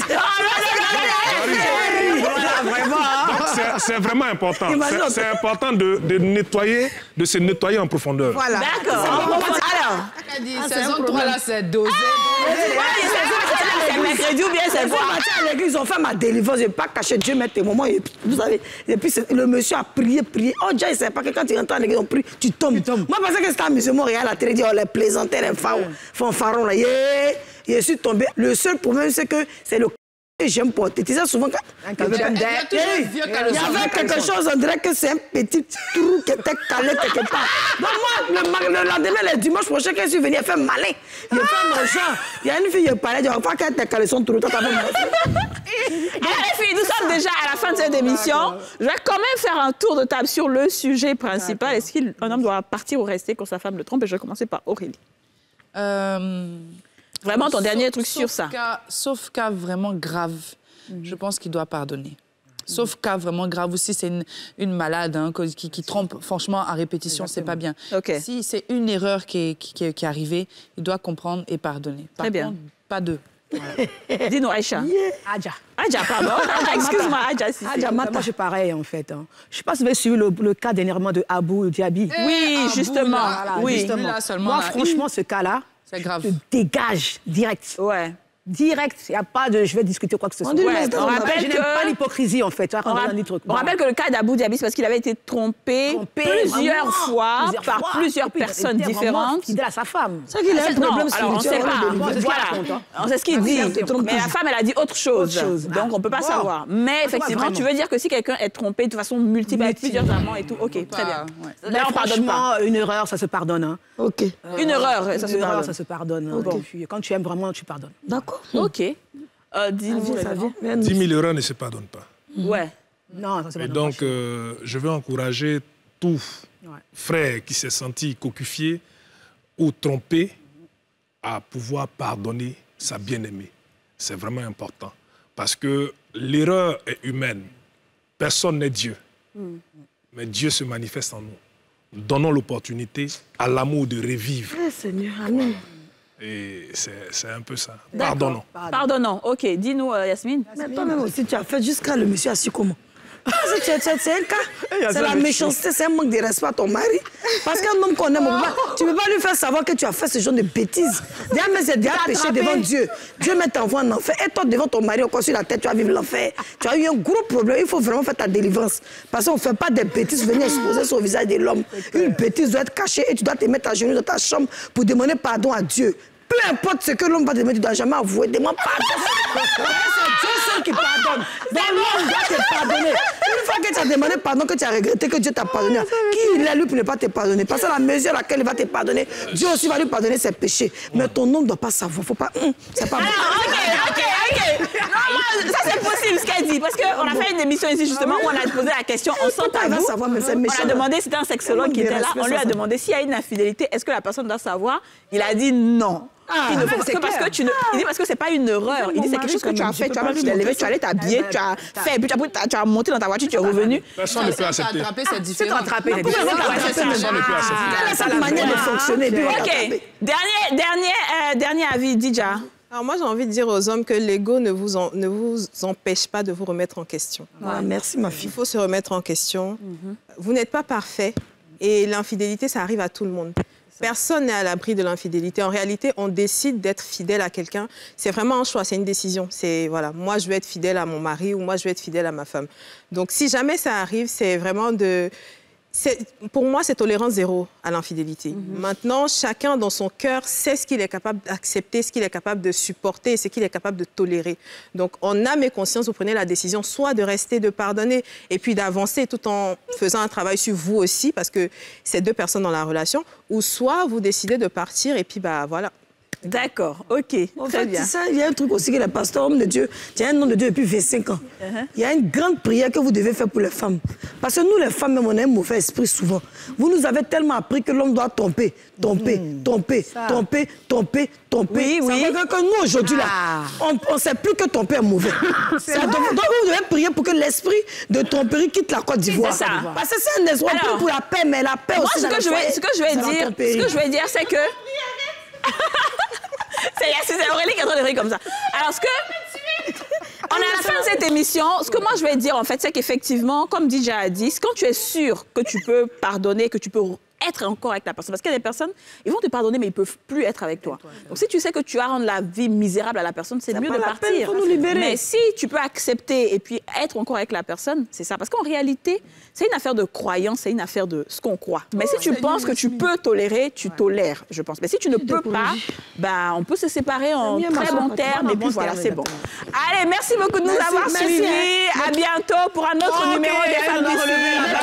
C: Voilà, c'est vraiment important. C'est important de, de nettoyer, de se nettoyer en profondeur.
A: Voilà. D'accord. Alors,
H: ah, saison trois, là, c'est dosé.
B: C'est mercredi ou bien c'est quoi? Ils ont fait ma délivrance, je n'ai pas caché Dieu, mais tes moments, vous savez. Et puis le monsieur a prié, prié. Oh, Dieu, il ne sait pas que quand tu entends les gens prier, tu tombes. Moi, je pensais que c'était un musulman, regarde la télé, dit, oh, les plaisantins, les fanfarons, là, yeah. Je suis tombé. Le seul problème, c'est que c'est le que j'aime porter. Tu sais, souvent, quand il y avait quelque chose, on dirait que c'est un petit trou qui était calé quelque part. Donc moi, le, le lendemain, le dimanche prochain, quand je suis venu, il fait malin. Il fait mon genre. Il y a une fille, il parlait, il dit, on va qu'elle t'a calé son trou.
A: Alors les filles, nous sommes déjà à la fin de cette émission. Je vais quand même faire un tour de table sur le sujet principal. Est-ce qu'un homme doit partir ou rester quand sa femme le trompe? Et je vais commencer par Aurélie. Euh... Vraiment, ton sauf, dernier truc sur ça.
D: Cas, sauf cas vraiment grave, mm-hmm. je pense qu'il doit pardonner. Sauf mm-hmm. cas vraiment grave aussi, c'est une, une malade hein, qui, qui trompe franchement à répétition, c'est pas bien.
A: Okay.
D: Si c'est une erreur qui est, qui, qui est arrivée, il doit comprendre et pardonner. Par
A: Très bien.
D: Contre, pas deux.
A: Voilà. Dis-nous, Aïcha.
B: Yeah. Adja.
A: Adja, pardon. Excuse-moi, Adja. Si
I: Adja, moi, je suis pareil, en fait. Hein. Je ne sais pas si vous avez suivi le, le cas dernièrement de Abou Diaby.
A: Eh, oui, Abou, justement.
I: Là, là,
A: oui.
I: justement.
D: Là, seulement,
I: moi,
D: là,
I: franchement, ce cas-là,
D: c'est grave.
I: Je te dégage direct.
A: Ouais.
I: Direct, il n'y a pas de je vais discuter quoi que ce soit.
A: Ouais, on rappelle
I: je
A: que...
I: n'aime pas l'hypocrisie en fait.
A: On, rapp... on voilà. rappelle que le cas d'Abou Diaby, c'est parce qu'il avait été trompé, trompé plusieurs vraiment, fois plusieurs par fois. plusieurs puis, personnes différentes.
I: Fidèle à sa femme.
B: C'est qu'il a un problème
A: non, alors on ne sait pas. Voilà. C'est ce qu'il dit. Mais la femme, elle a dit autre chose. Donc on ne peut pas savoir. Mais effectivement, tu veux dire que si quelqu'un est trompé de façon multiple avec plusieurs amants et tout, ok, très bien.
I: Là, on pardonne pas. Une erreur, ça se pardonne.
A: Ok. Une erreur,
I: ça se pardonne. Ça se pardonne. Quand tu aimes vraiment, tu pardonnes.
B: D'accord.
A: Ok. Euh, dix
C: mille euros ne se pardonnent pas.
A: Ouais.
I: Non, ça se
C: Et donc, euh, je veux encourager tout ouais. frère qui s'est senti cocufié ou trompé à pouvoir pardonner sa bien-aimée. C'est vraiment important. Parce que l'erreur est humaine. Personne n'est Dieu. Mm. Mais Dieu se manifeste en nous. Donnons l'opportunité à l'amour de revivre.
B: Oui, Seigneur, amen.
C: Et c'est un peu ça. Pardonnons.
A: Pardonnons. OK. Dis-nous, euh, Yasmine.
B: Mais toi-même aussi, tu as fait jusqu'à le monsieur assis comment? C'est un cas. C'est la méchanceté, c'est un manque de respect à ton mari. Parce qu'un homme qu'on aime, tu ne peux pas lui faire savoir que tu as fait ce genre de bêtises. Déjà, mais c'est déjà péché devant Dieu. Dieu met t'envoie en enfer. Et toi, devant ton mari, encore sur la tête, tu vas vivre l'enfer. Tu as eu un gros problème. Il faut vraiment faire ta délivrance. Parce qu'on ne fait pas des bêtises, venir exposer sur le visage de l'homme. Une bêtise doit être cachée et tu dois te mettre à genoux dans ta chambre pour demander pardon à Dieu. Peu importe ce que l'homme va te demander, tu ne dois jamais avouer. Demande pardon. C'est Dieu seul qui pardonne. Donc l'homme doit te pardonner. Une fois que tu as demandé pardon, que tu as regretté, que Dieu t'a pardonné, qui il est lui pour ne pas te pardonner? Parce que la mesure à laquelle il va te pardonner, Dieu aussi va lui pardonner ses péchés. Mais ton homme ne doit pas savoir. Faut pas. Hum, c'est pas bon.
A: Ok, ok, ok. Non, ça c'est possible ce qu'elle dit. Parce qu'on a fait une émission ici justement où on a posé la question. On sent pas va savoir, mais c'est méchant. On a demandé, c'était un sexologue qui était là. On lui a demandé s'il y a une infidélité, est-ce que la personne doit savoir? Il a dit non. Ah, il ne faut que parce que tu ne... Il dit parce que c'est pas une erreur. Il dit c'est quelque chose que tu as fait. Tu as tu t'es levé, tu es allé t'habiller, tu as fait, puis tu as monté dans ta voiture, tu es revenu.
C: Personne ne peut accepter.
D: C'est
B: rattrapé.
C: Personne ne peut accepter.
B: Quelle est cette manière de fonctionner?
A: Ok. Dernier, dernier, euh, dernier avis, Dija.
E: Alors moi, j'ai envie de dire aux hommes que l'ego ne vous, en, ne vous empêche pas de vous remettre en question.
B: Ah, merci, ma fille.
E: Il faut se remettre en question. Mm-hmm. Vous n'êtes pas parfait et l'infidélité, ça arrive à tout le monde. Personne n'est à l'abri de l'infidélité. En réalité, on décide d'être fidèle à quelqu'un. C'est vraiment un choix, c'est une décision. C'est, voilà, moi, je veux être fidèle à mon mari ou moi, je veux être fidèle à ma femme. Donc, si jamais ça arrive, c'est vraiment de... Pour moi, c'est tolérance zéro à l'infidélité. Mm-hmm. Maintenant, chacun dans son cœur sait ce qu'il est capable d'accepter, ce qu'il est capable de supporter et ce qu'il est capable de tolérer. Donc, en âme et conscience, vous prenez la décision soit de rester, de pardonner et puis d'avancer tout en faisant un travail sur vous aussi, parce que c'est deux personnes dans la relation, ou soit vous décidez de partir et puis, bah voilà.
A: D'accord, ok,
B: en
A: très
B: fait,
A: bien.
B: Ça, il y a un truc aussi que les pasteurs, homme de Dieu, tu as un nom de Dieu depuis vingt-cinq ans. Uh-huh. Il y a une grande prière que vous devez faire pour les femmes. Parce que nous, les femmes, même, on a un mauvais esprit souvent. Vous nous avez tellement appris que l'homme doit tromper, tromper, mmh. tromper, ça. tromper, tromper, tromper.
A: Oui, oui.
B: Ça veut dire que nous, aujourd'hui,
A: ah.
B: là, on ne sait plus que tromper est mauvais. Ça, donc, donc, vous devez prier pour que l'esprit de tromperie quitte la Côte d'Ivoire.
A: C'est ça.
B: Parce que c'est un espoir pour la paix, mais la paix
A: moi,
B: aussi.
A: Ce que, je vais, ce que je vais dire, ce que je vais dire, c'est que... C'est Aurélie qui est en train de rire comme ça. Alors, ce que... On est à la fin de cette émission. Ce que moi, je vais dire, en fait, c'est qu'effectivement, comme Dija a dit, quand tu es sûr que tu peux pardonner, que tu peux être encore avec la personne. Parce qu'il y a des personnes, ils vont te pardonner, mais ils ne peuvent plus être avec toi. Donc, si tu sais que tu as rendu la vie misérable à la personne, c'est mieux de partir.
B: Nous libérer.
A: Mais si tu peux accepter et puis être encore avec la personne, c'est ça. Parce qu'en réalité, c'est une affaire de croyance, c'est une affaire de ce qu'on croit. Mais oh, si tu penses que tu peux tolérer, tu ouais. tolères, je pense. Mais si tu ne peux pas, bah, on peut se séparer en très bons termes et puis voilà, c'est bon. Allez, merci beaucoup de nous avoir suivis. À bientôt pour un autre numéro des Femmes du Sud.